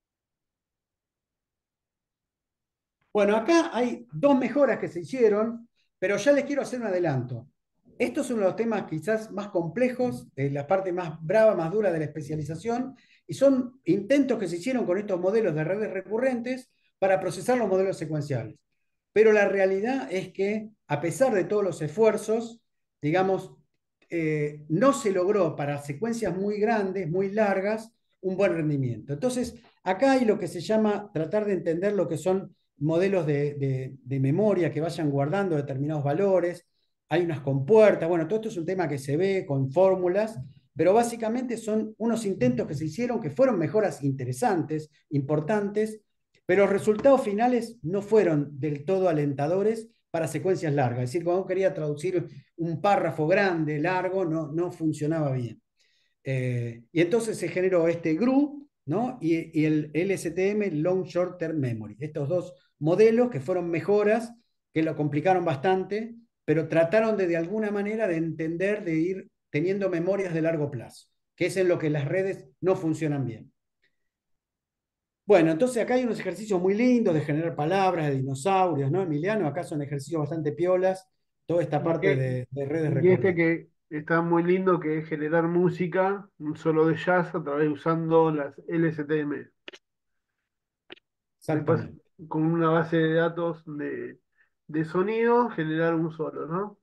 Bueno, acá hay dos mejoras que se hicieron, pero ya les quiero hacer un adelanto. Estos son los temas quizás más complejos, la parte más brava, más dura de la especialización, y son intentos que se hicieron con estos modelos de redes recurrentes para procesar los modelos secuenciales. Pero la realidad es que, a pesar de todos los esfuerzos, digamos, no se logró para secuencias muy grandes, muy largas, un buen rendimiento. Entonces, acá hay lo que se llama tratar de entender lo que son modelos de memoria que vayan guardando determinados valores, hay unas compuertas, bueno, todo esto es un tema que se ve con fórmulas, pero básicamente son unos intentos que se hicieron que fueron mejoras interesantes, importantes, pero los resultados finales no fueron del todo alentadores para secuencias largas. Es decir, cuando quería traducir un párrafo grande, largo, no funcionaba bien. Y entonces se generó este GRU, ¿no? Y el LSTM, Long Short Term Memory. Estos dos modelos que fueron mejoras, que lo complicaron bastante, pero trataron de alguna manera de entender, de ir teniendo memorias de largo plazo, que es en lo que las redes no funcionan bien. Bueno, entonces acá hay unos ejercicios muy lindos de generar palabras, de dinosaurios, ¿no, Emiliano? Acá son ejercicios bastante piolas, toda esta Y, parte de redes y este recurrentes. que está muy lindo, que es generar música, un solo de jazz, a través usando las LSTM. Me, pas- Exactamente. con una base de datos de sonido, generar un solo, ¿no?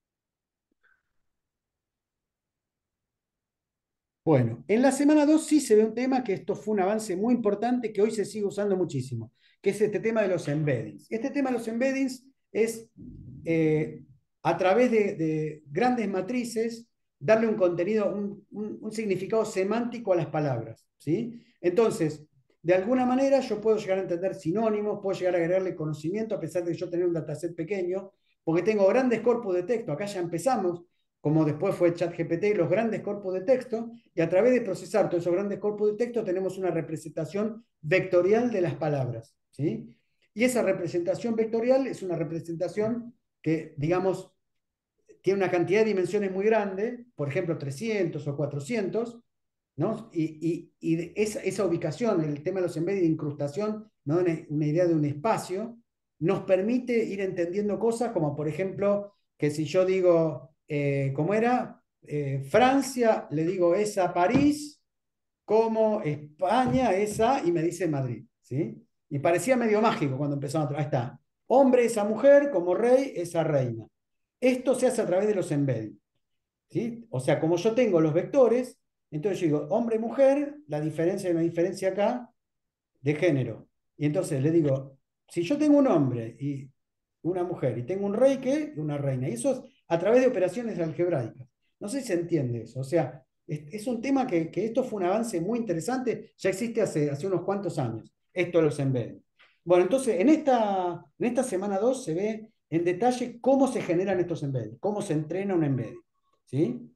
Bueno, en la semana 2 sí se ve un tema que esto fue un avance muy importante que hoy se sigue usando muchísimo, que es este tema de los embeddings. Este tema de los embeddings es eh, a través de grandes matrices darle un contenido, un significado semántico a las palabras, ¿sí? Entonces, de alguna manera yo puedo llegar a entender sinónimos, puedo llegar a agregarle conocimiento a pesar de yo tener un dataset pequeño, porque tengo grandes corpus de texto. Acá ya empezamos, como después fue ChatGPT, los grandes corpus de texto, y a través de procesar todos esos grandes corpus de texto tenemos una representación vectorial de las palabras, ¿sí? Y esa representación vectorial es una representación que, digamos, tiene una cantidad de dimensiones muy grande, por ejemplo 300 o 400, ¿no? Y esa ubicación, el tema de los embedded de incrustación, ¿no? Una idea de un espacio, nos permite ir entendiendo cosas como, por ejemplo, que si yo digo, ¿cómo era? Francia, le digo es a París, como España es a, y me dice Madrid, ¿sí? Y parecía medio mágico cuando empezamos a... Ahí está. Hombre es a mujer, como rey es a reina. Esto se hace a través de los embedded, ¿sí? O sea, como yo tengo los vectores, entonces yo digo hombre-mujer, la diferencia es una diferencia acá de género. Y entonces le digo, si yo tengo un hombre y una mujer y tengo un rey, ¿qué? Y una reina. Y eso es a través de operaciones algebraicas. No sé si se entiende eso. O sea, es un tema que esto fue un avance muy interesante, ya existe hace unos cuantos años, esto de los embedded. Bueno, entonces en esta semana 2 se ve en detalle cómo se generan estos embedded, cómo se entrena un embedded, ¿sí?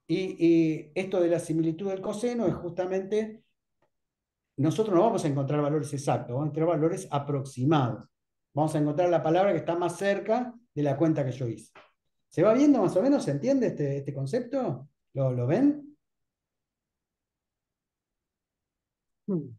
Y esto de la similitud del coseno es justamente, nosotros no vamos a encontrar valores exactos, vamos a encontrar valores aproximados. Vamos a encontrar la palabra que está más cerca de la cuenta que yo hice. ¿Se va viendo más o menos? ¿Se entiende este concepto? ¿Lo ven? Mm.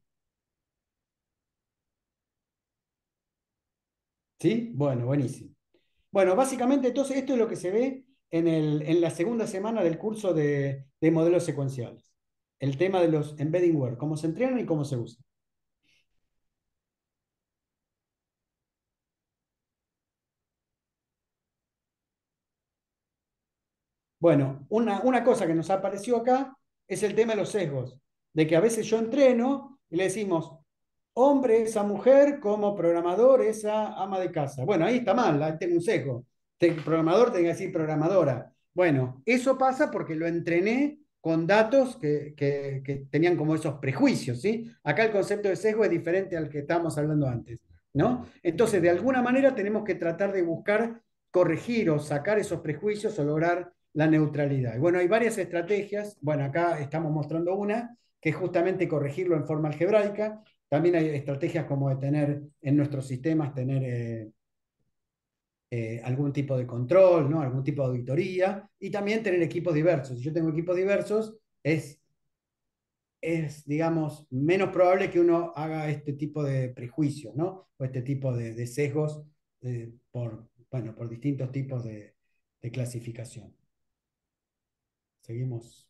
¿Sí? Bueno, buenísimo. Bueno, básicamente entonces esto es lo que se ve en la segunda semana del curso de modelos secuenciales. El tema de los embedding word, cómo se entrenan y cómo se usan. Bueno, una cosa que nos apareció acá es el tema de los sesgos, de que a veces yo entreno y le decimos, hombre esa mujer, como programador esa ama de casa. Bueno, ahí está mal, ahí tengo un sesgo. Programador tenga que decir programadora. Bueno, eso pasa porque lo entrené con datos que tenían como esos prejuicios, ¿sí? Acá el concepto de sesgo es diferente al que estábamos hablando antes, ¿no? Entonces, de alguna manera tenemos que tratar de buscar corregir o sacar esos prejuicios o lograr la neutralidad. Y bueno, hay varias estrategias. Bueno, acá estamos mostrando una, que es justamente corregirlo en forma algebraica. También hay estrategias como de tener en nuestros sistemas, tener algún tipo de control, ¿no? Algún tipo de auditoría y también tener equipos diversos. Si yo tengo equipos diversos, es, digamos, menos probable que uno haga este tipo de prejuicios, ¿no? O este tipo de sesgos bueno, por distintos tipos de clasificación. Seguimos.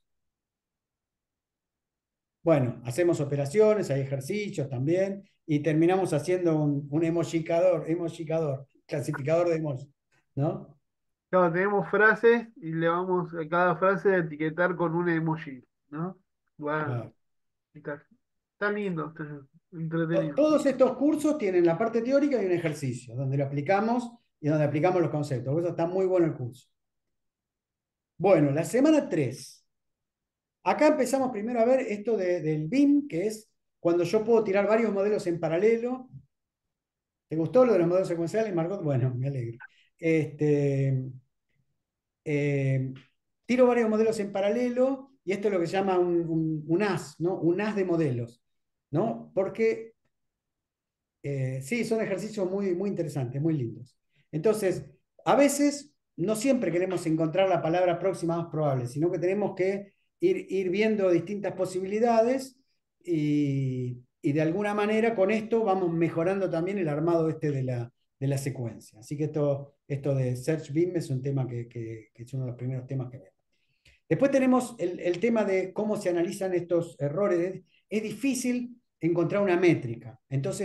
Bueno, hacemos operaciones, hay ejercicios también, y terminamos haciendo un emojicador, clasificador de emojis, ¿no? Claro, tenemos frases y le vamos a cada frase a etiquetar con un emoji, ¿no? Bueno, Claro. está lindo, está entretenido. Todos estos cursos tienen la parte teórica y un ejercicio, donde lo aplicamos y donde aplicamos los conceptos. Por eso está muy bueno el curso. Bueno, la semana 3. Acá empezamos primero a ver esto del BIM, que es cuando yo puedo tirar varios modelos en paralelo. ¿Te gustó lo de los modelos secuenciales, Margot? Bueno, me alegro. Este, eh, tiro varios modelos en paralelo y esto es lo que se llama un as, ¿no? Un as de modelos, ¿no? Porque sí, son ejercicios muy, muy interesantes, muy lindos. Entonces, a veces no siempre queremos encontrar la palabra próxima más probable, sino que tenemos que ir viendo distintas posibilidades y de alguna manera con esto vamos mejorando también el armado este de la secuencia. Así que esto de Search Beam es un tema que es uno de los primeros temas que vemos. Después tenemos el tema de cómo se analizan estos errores. Es difícil encontrar una métrica. Entonces,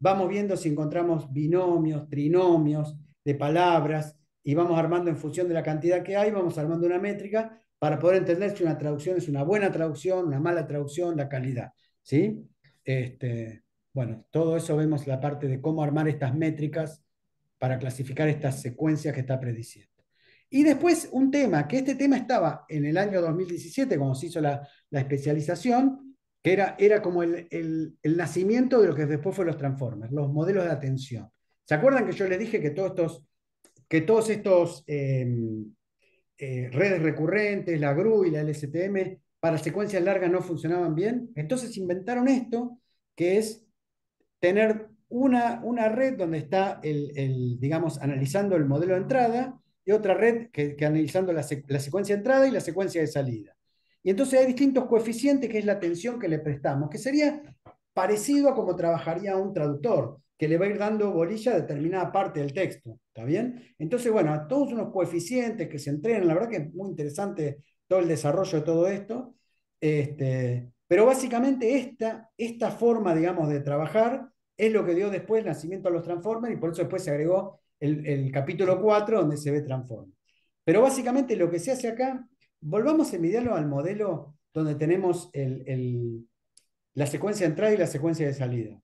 vamos viendo si encontramos binomios, trinomios de palabras y vamos armando en función de la cantidad que hay, vamos armando una métrica para poder entender si una traducción es una buena traducción, una mala traducción, la calidad. ¿Sí? Bueno, todo eso vemos la parte de cómo armar estas métricas para clasificar estas secuencias que está prediciendo. Y después un tema, que este tema estaba en el año 2017, cuando se hizo la especialización, que era como el nacimiento de lo que después fue los transformers, los modelos de atención. ¿Se acuerdan que yo les dije todos estos redes recurrentes, la GRU y la LSTM, para secuencias largas no funcionaban bien? Entonces inventaron esto, que es tener una red donde está digamos, analizando el modelo de entrada y otra red que analizando la secuencia de entrada y la secuencia de salida. Y entonces hay distintos coeficientes, que es la atención que le prestamos, que sería parecido a como trabajaría un traductor, que le va a ir dando bolilla a determinada parte del texto. ¿Está bien? Entonces, bueno, a todos unos coeficientes que se entrenan, la verdad que es muy interesante todo el desarrollo de todo esto. Pero básicamente esta forma, digamos, de trabajar es lo que dio después el nacimiento a los Transformers y por eso después se agregó el capítulo 4 donde se ve Transformers. Pero básicamente lo que se hace acá, volvamos a envidiarlo al modelo donde tenemos la secuencia de entrada y la secuencia de salida.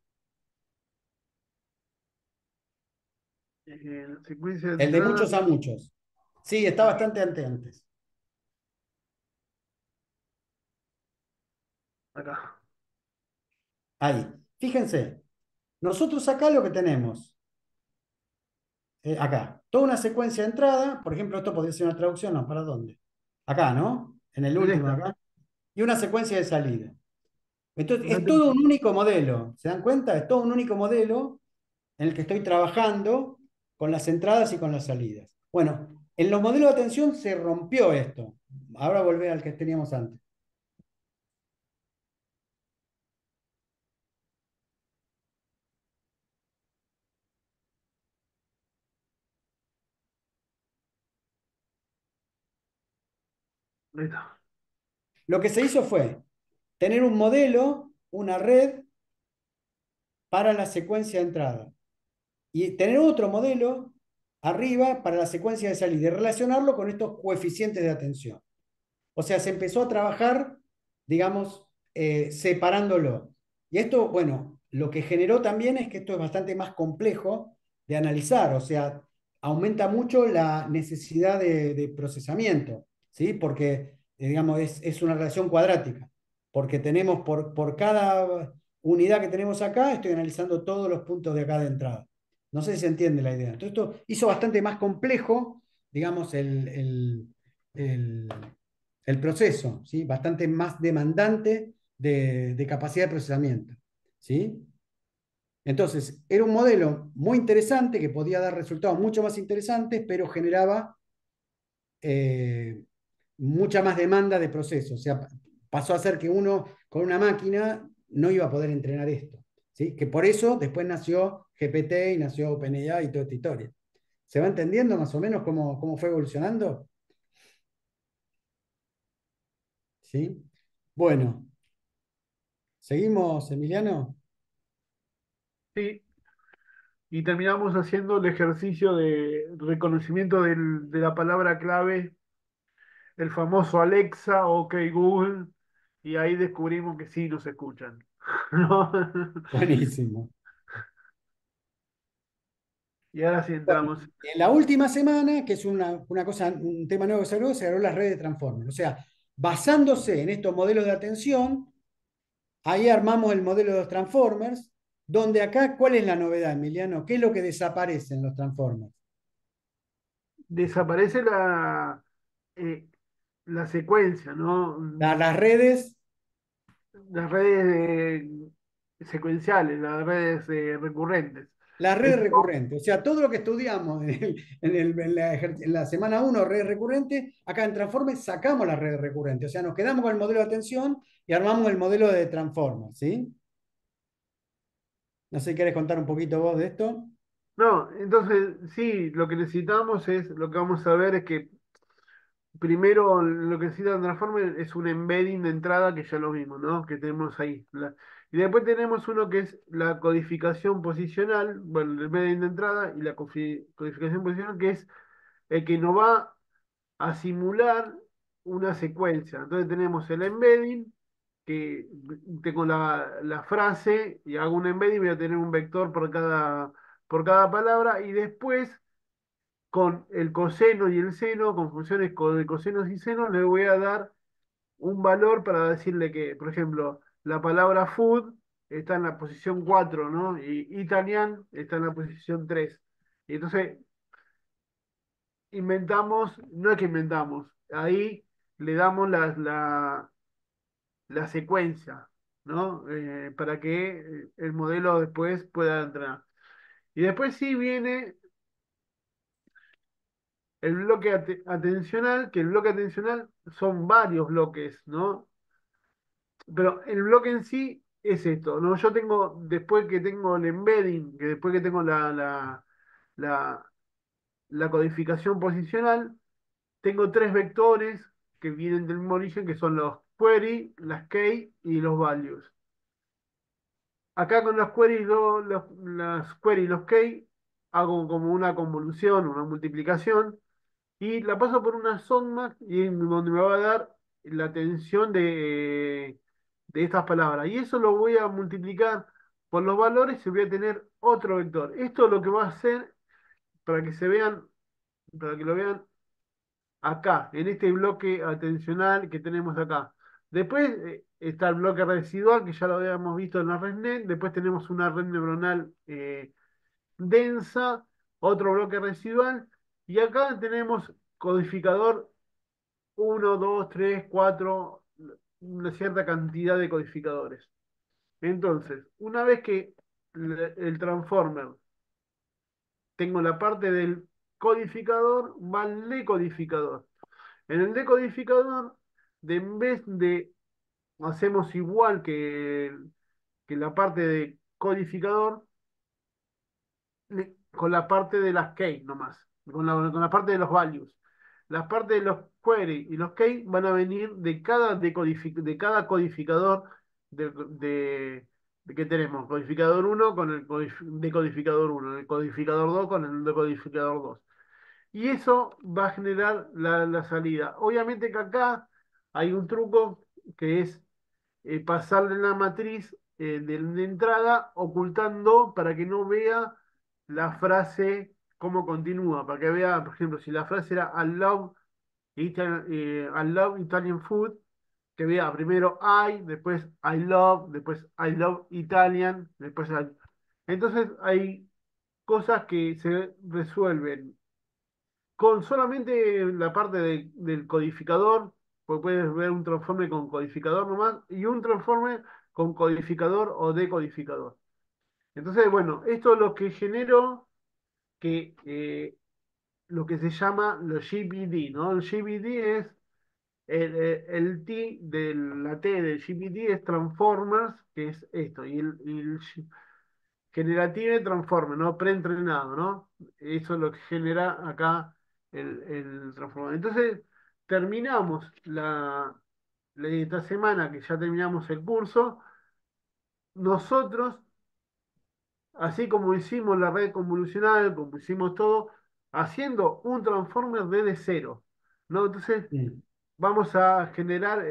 La secuencia de El de entrada, muchos a muchos. Sí, está bastante antes. acá. Ahí. Fíjense, nosotros acá lo que tenemos, acá, toda una secuencia de entrada, por ejemplo, esto podría ser una traducción, ¿no? ¿Para dónde? Acá, ¿no? En el En último de esta. acá. Y una secuencia de salida. Entonces, Acá es tengo- todo un único modelo. ¿Se dan cuenta? Es todo un único modelo en el que estoy trabajando con las entradas y con las salidas. Bueno, en los modelos de atención se rompió esto. Ahora volver al que teníamos antes. Ahí está. Lo que se hizo fue tener un modelo, una red para la secuencia de entrada y tener otro modelo arriba para la secuencia de salida y relacionarlo con estos coeficientes de atención. O sea, se empezó a trabajar, digamos, separándolo. Y esto, bueno, lo que generó también es que esto es bastante más complejo de analizar, o sea, aumenta mucho la necesidad de procesamiento, ¿sí? Porque, digamos, es una relación cuadrática, porque tenemos por cada unidad que tenemos acá, estoy analizando todos los puntos de acá de entrada. No sé si se entiende la idea. Entonces, esto hizo bastante más complejo, digamos, el, el proceso, ¿sí? Bastante más demandante de capacidad de procesamiento. ¿Sí? Entonces, era un modelo muy interesante que podía dar resultados mucho más interesantes, pero generaba eh, mucha más demanda de proceso. O sea, pasó a ser que uno con una máquina no iba a poder entrenar esto. ¿Sí? Que por eso después nació GPT y nació OpenAI y toda esta historia. ¿Se va entendiendo más o menos cómo fue evolucionando? ¿Sí? Bueno, ¿seguimos, Emiliano? Sí, y terminamos haciendo el ejercicio de reconocimiento de la palabra clave, el famoso Alexa, OK Google, y ahí descubrimos que sí nos escuchan. ¿No? Buenísimo. Y ahora sí Bueno, entramos. en la última semana, que es una cosa, un tema nuevo se agregó las redes de Transformers. O sea, basándose en estos modelos de atención, ahí armamos el modelo de los Transformers, donde acá, ¿cuál es la novedad, Emiliano? ¿Qué es lo que desaparece en los Transformers? Desaparece eh, la secuencia, ¿no? Las redes, Las redes secuenciales, las redes recurrentes. las redes Entonces, recurrentes. O sea, todo lo que estudiamos en la semana 1, redes recurrentes, acá en Transformers sacamos las redes recurrentes. O sea, nos quedamos con el modelo de atención y armamos el modelo de Transformers, ¿sí? No sé si quieres contar un poquito vos de esto. no, entonces sí, lo que necesitamos es, lo que vamos a ver es que primero lo que necesita Transformer es un embedding de entrada que ya lo vimos, ¿no? Que tenemos ahí. Y después tenemos uno que es la codificación posicional, bueno, el embedding de entrada y la codificación posicional, que es el que nos va a simular una secuencia. Entonces tenemos el embedding, que tengo la frase y hago un embedding, voy a tener un vector por cada palabra, y después con el coseno y el seno, con funciones de cosenos y senos, le voy a dar un valor para decirle que, por ejemplo, la palabra food está en la posición 4, ¿no? Y Italian está en la posición 3. Y entonces inventamos, no es que inventamos, ahí le damos la secuencia, ¿no? Para que el modelo después pueda entrenar. Y después sí viene el bloque atencional, que el bloque atencional son varios bloques, ¿no? Pero el bloque en sí es esto, ¿no? Yo tengo, después que tengo el embedding, que después que tengo la, la codificación posicional, tengo tres vectores que vienen del mismo origen, que son los query, las key y los values. Acá con los query, las query y los key, hago como una convolución, una multiplicación, y la paso por una softmax y donde me va a dar la tensión de estas palabras. Y eso lo voy a multiplicar por los valores y voy a tener otro vector. Esto es lo que va a hacer para que se vean, para que lo vean acá, en este bloque atencional que tenemos acá. Después está el bloque residual, que ya lo habíamos visto en la ResNet. Después tenemos una red neuronal densa, otro bloque residual. Y acá tenemos codificador uno, 2, 3, 4, una cierta cantidad de codificadores. Entonces, una vez que el transformer tengo la parte del codificador, va al decodificador. En el decodificador, en vez de hacemos igual que la parte de codificador, con la parte de las key nomás, con la parte de los values. Las partes de los query y los key van a venir de cada codificador de que tenemos. Codificador uno con el decodificador uno, el codificador 2 con el decodificador 2. Y eso va a generar la salida. Obviamente que acá hay un truco que es pasarle la matriz de entrada ocultando para que no vea la frase cómo continúa, para que vea, por ejemplo, si la frase era I love Italian food, que vea primero I, después I love, después I love Italian, después I... Entonces hay cosas que se resuelven con solamente la parte del codificador, pues puedes ver un transforme con codificador nomás y un transforme con codificador o decodificador. Entonces, bueno, esto es lo que generó que lo que se llama los GPD, ¿no? El GPD es el T de la T del GPT es Transformers, que es esto, y el Generative Transformer, ¿no? Preentrenado, ¿no? Eso es lo que genera acá el Transformer. Entonces, terminamos esta semana que ya terminamos el curso. Nosotros, así como hicimos la red convolucional, como hicimos todo, haciendo un Transformer desde cero, ¿no? Entonces, Mm. vamos a generar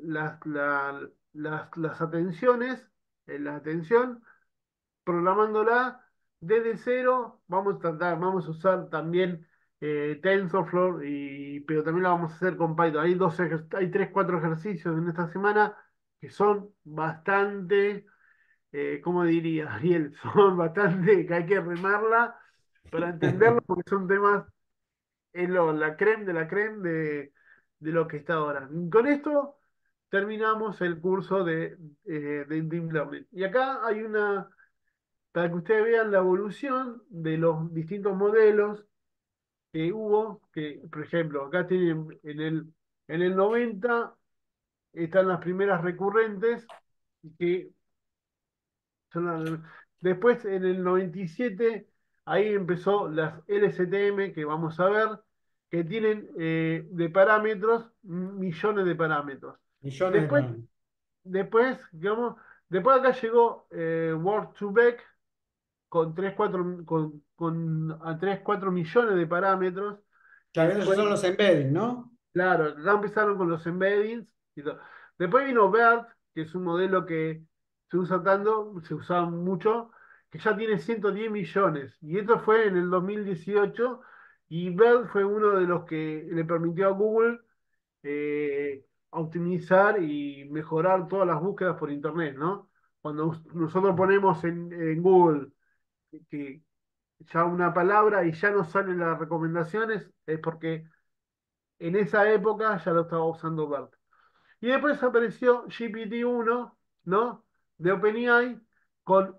las atenciones, la atención programándola desde cero. Vamos a tratar, vamos a usar también TensorFlow, pero también la vamos a hacer con Python. Hay tres, cuatro ejercicios en esta semana que son bastante, ¿cómo diría Ariel? Son bastante que hay que remarla para entenderlo porque son temas, la creme de la creme de lo que está ahora. Con esto terminamos el curso de Deep Learning. Y acá hay para que ustedes vean la evolución de los distintos modelos que hubo, que por ejemplo, acá tienen en el 90 están las primeras recurrentes, que son después en el 97 ahí empezó las LSTM, que vamos a ver, que tienen de parámetros, millones de parámetros. Millones de Después parámetros. digamos, Después acá llegó Word2Vec con 3 4 con a 3 4 millones de parámetros, que Claro, esos fue, son los embedding, ¿no? claro, ya empezaron con los embeddings y todo. Después vino BERT, que es un modelo que se usa tanto, se usaba mucho, que ya tiene 110 millones. Y esto fue en el 2018 y BERT fue uno de los que le permitió a Google optimizar y mejorar todas las búsquedas por Internet, ¿no? Cuando nosotros ponemos en Google que ya una palabra y ya nos salen las recomendaciones, es porque en esa época ya lo estaba usando BERT. Y después apareció GPT-1, ¿no? De OpenAI con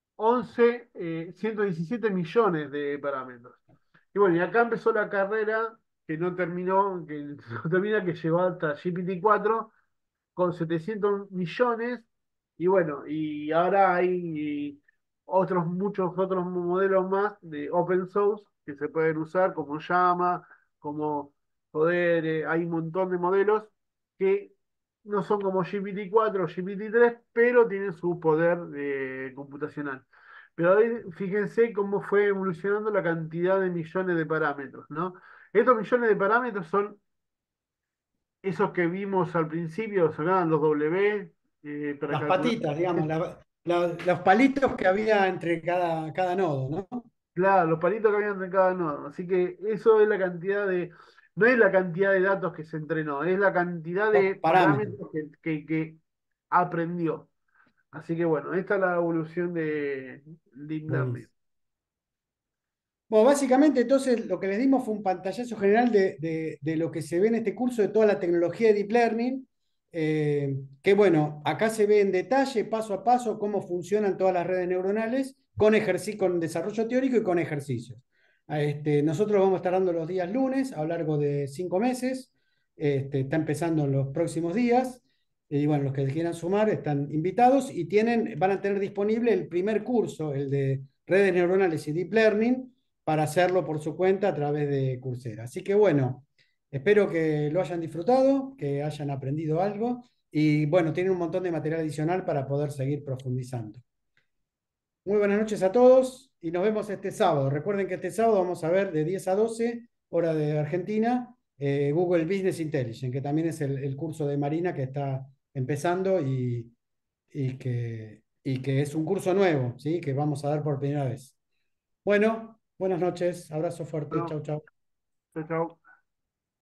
117 millones de parámetros. Y bueno, y acá empezó la carrera que no terminó, que no termina, que llegó hasta GPT-4 con 700 millones. Y bueno, y ahora hay muchos otros modelos más de open source que se pueden usar, como Llama, como poder, hay un montón de modelos que no son como GPT-4 o GPT-3, pero tienen su poder computacional. Pero ahí fíjense cómo fue evolucionando la cantidad de millones de parámetros, ¿no? Estos millones de parámetros son esos que vimos al principio, sacaban los W para Las calcular. patitas, digamos, los palitos que había entre cada nodo, ¿no? Claro, los palitos que habían en cada nodo. Así que eso es la cantidad de. No es la cantidad de datos que se entrenó, es la cantidad Los de parámetros. parámetros que aprendió. Así que bueno, esta es la evolución de Deep Learning. Buenísimo. Bueno, básicamente entonces lo que les dimos fue un pantallazo general de lo que se ve en este curso de toda la tecnología de Deep Learning, que bueno, acá se ve en detalle, paso a paso, cómo funcionan todas las redes neuronales con desarrollo teórico y con ejercicios. Nosotros vamos a estar dando los días lunes a lo largo de 5 meses, está empezando en los próximos días, y bueno, los que quieran sumar están invitados y van a tener disponible el primer curso, el de redes neuronales y Deep Learning para hacerlo por su cuenta a través de Coursera. Así que bueno, espero que lo hayan disfrutado, que hayan aprendido algo y bueno, tienen un montón de material adicional para poder seguir profundizando. Muy buenas noches a todos y nos vemos este sábado. Recuerden que este sábado vamos a ver de 10 a 12, hora de Argentina, Google Business Intelligence, que también es el curso de Marina que está empezando y que es un curso nuevo, ¿sí? Que vamos a dar por primera vez. Bueno, buenas noches, abrazo fuerte, Bueno, chau, chau. chao, chao.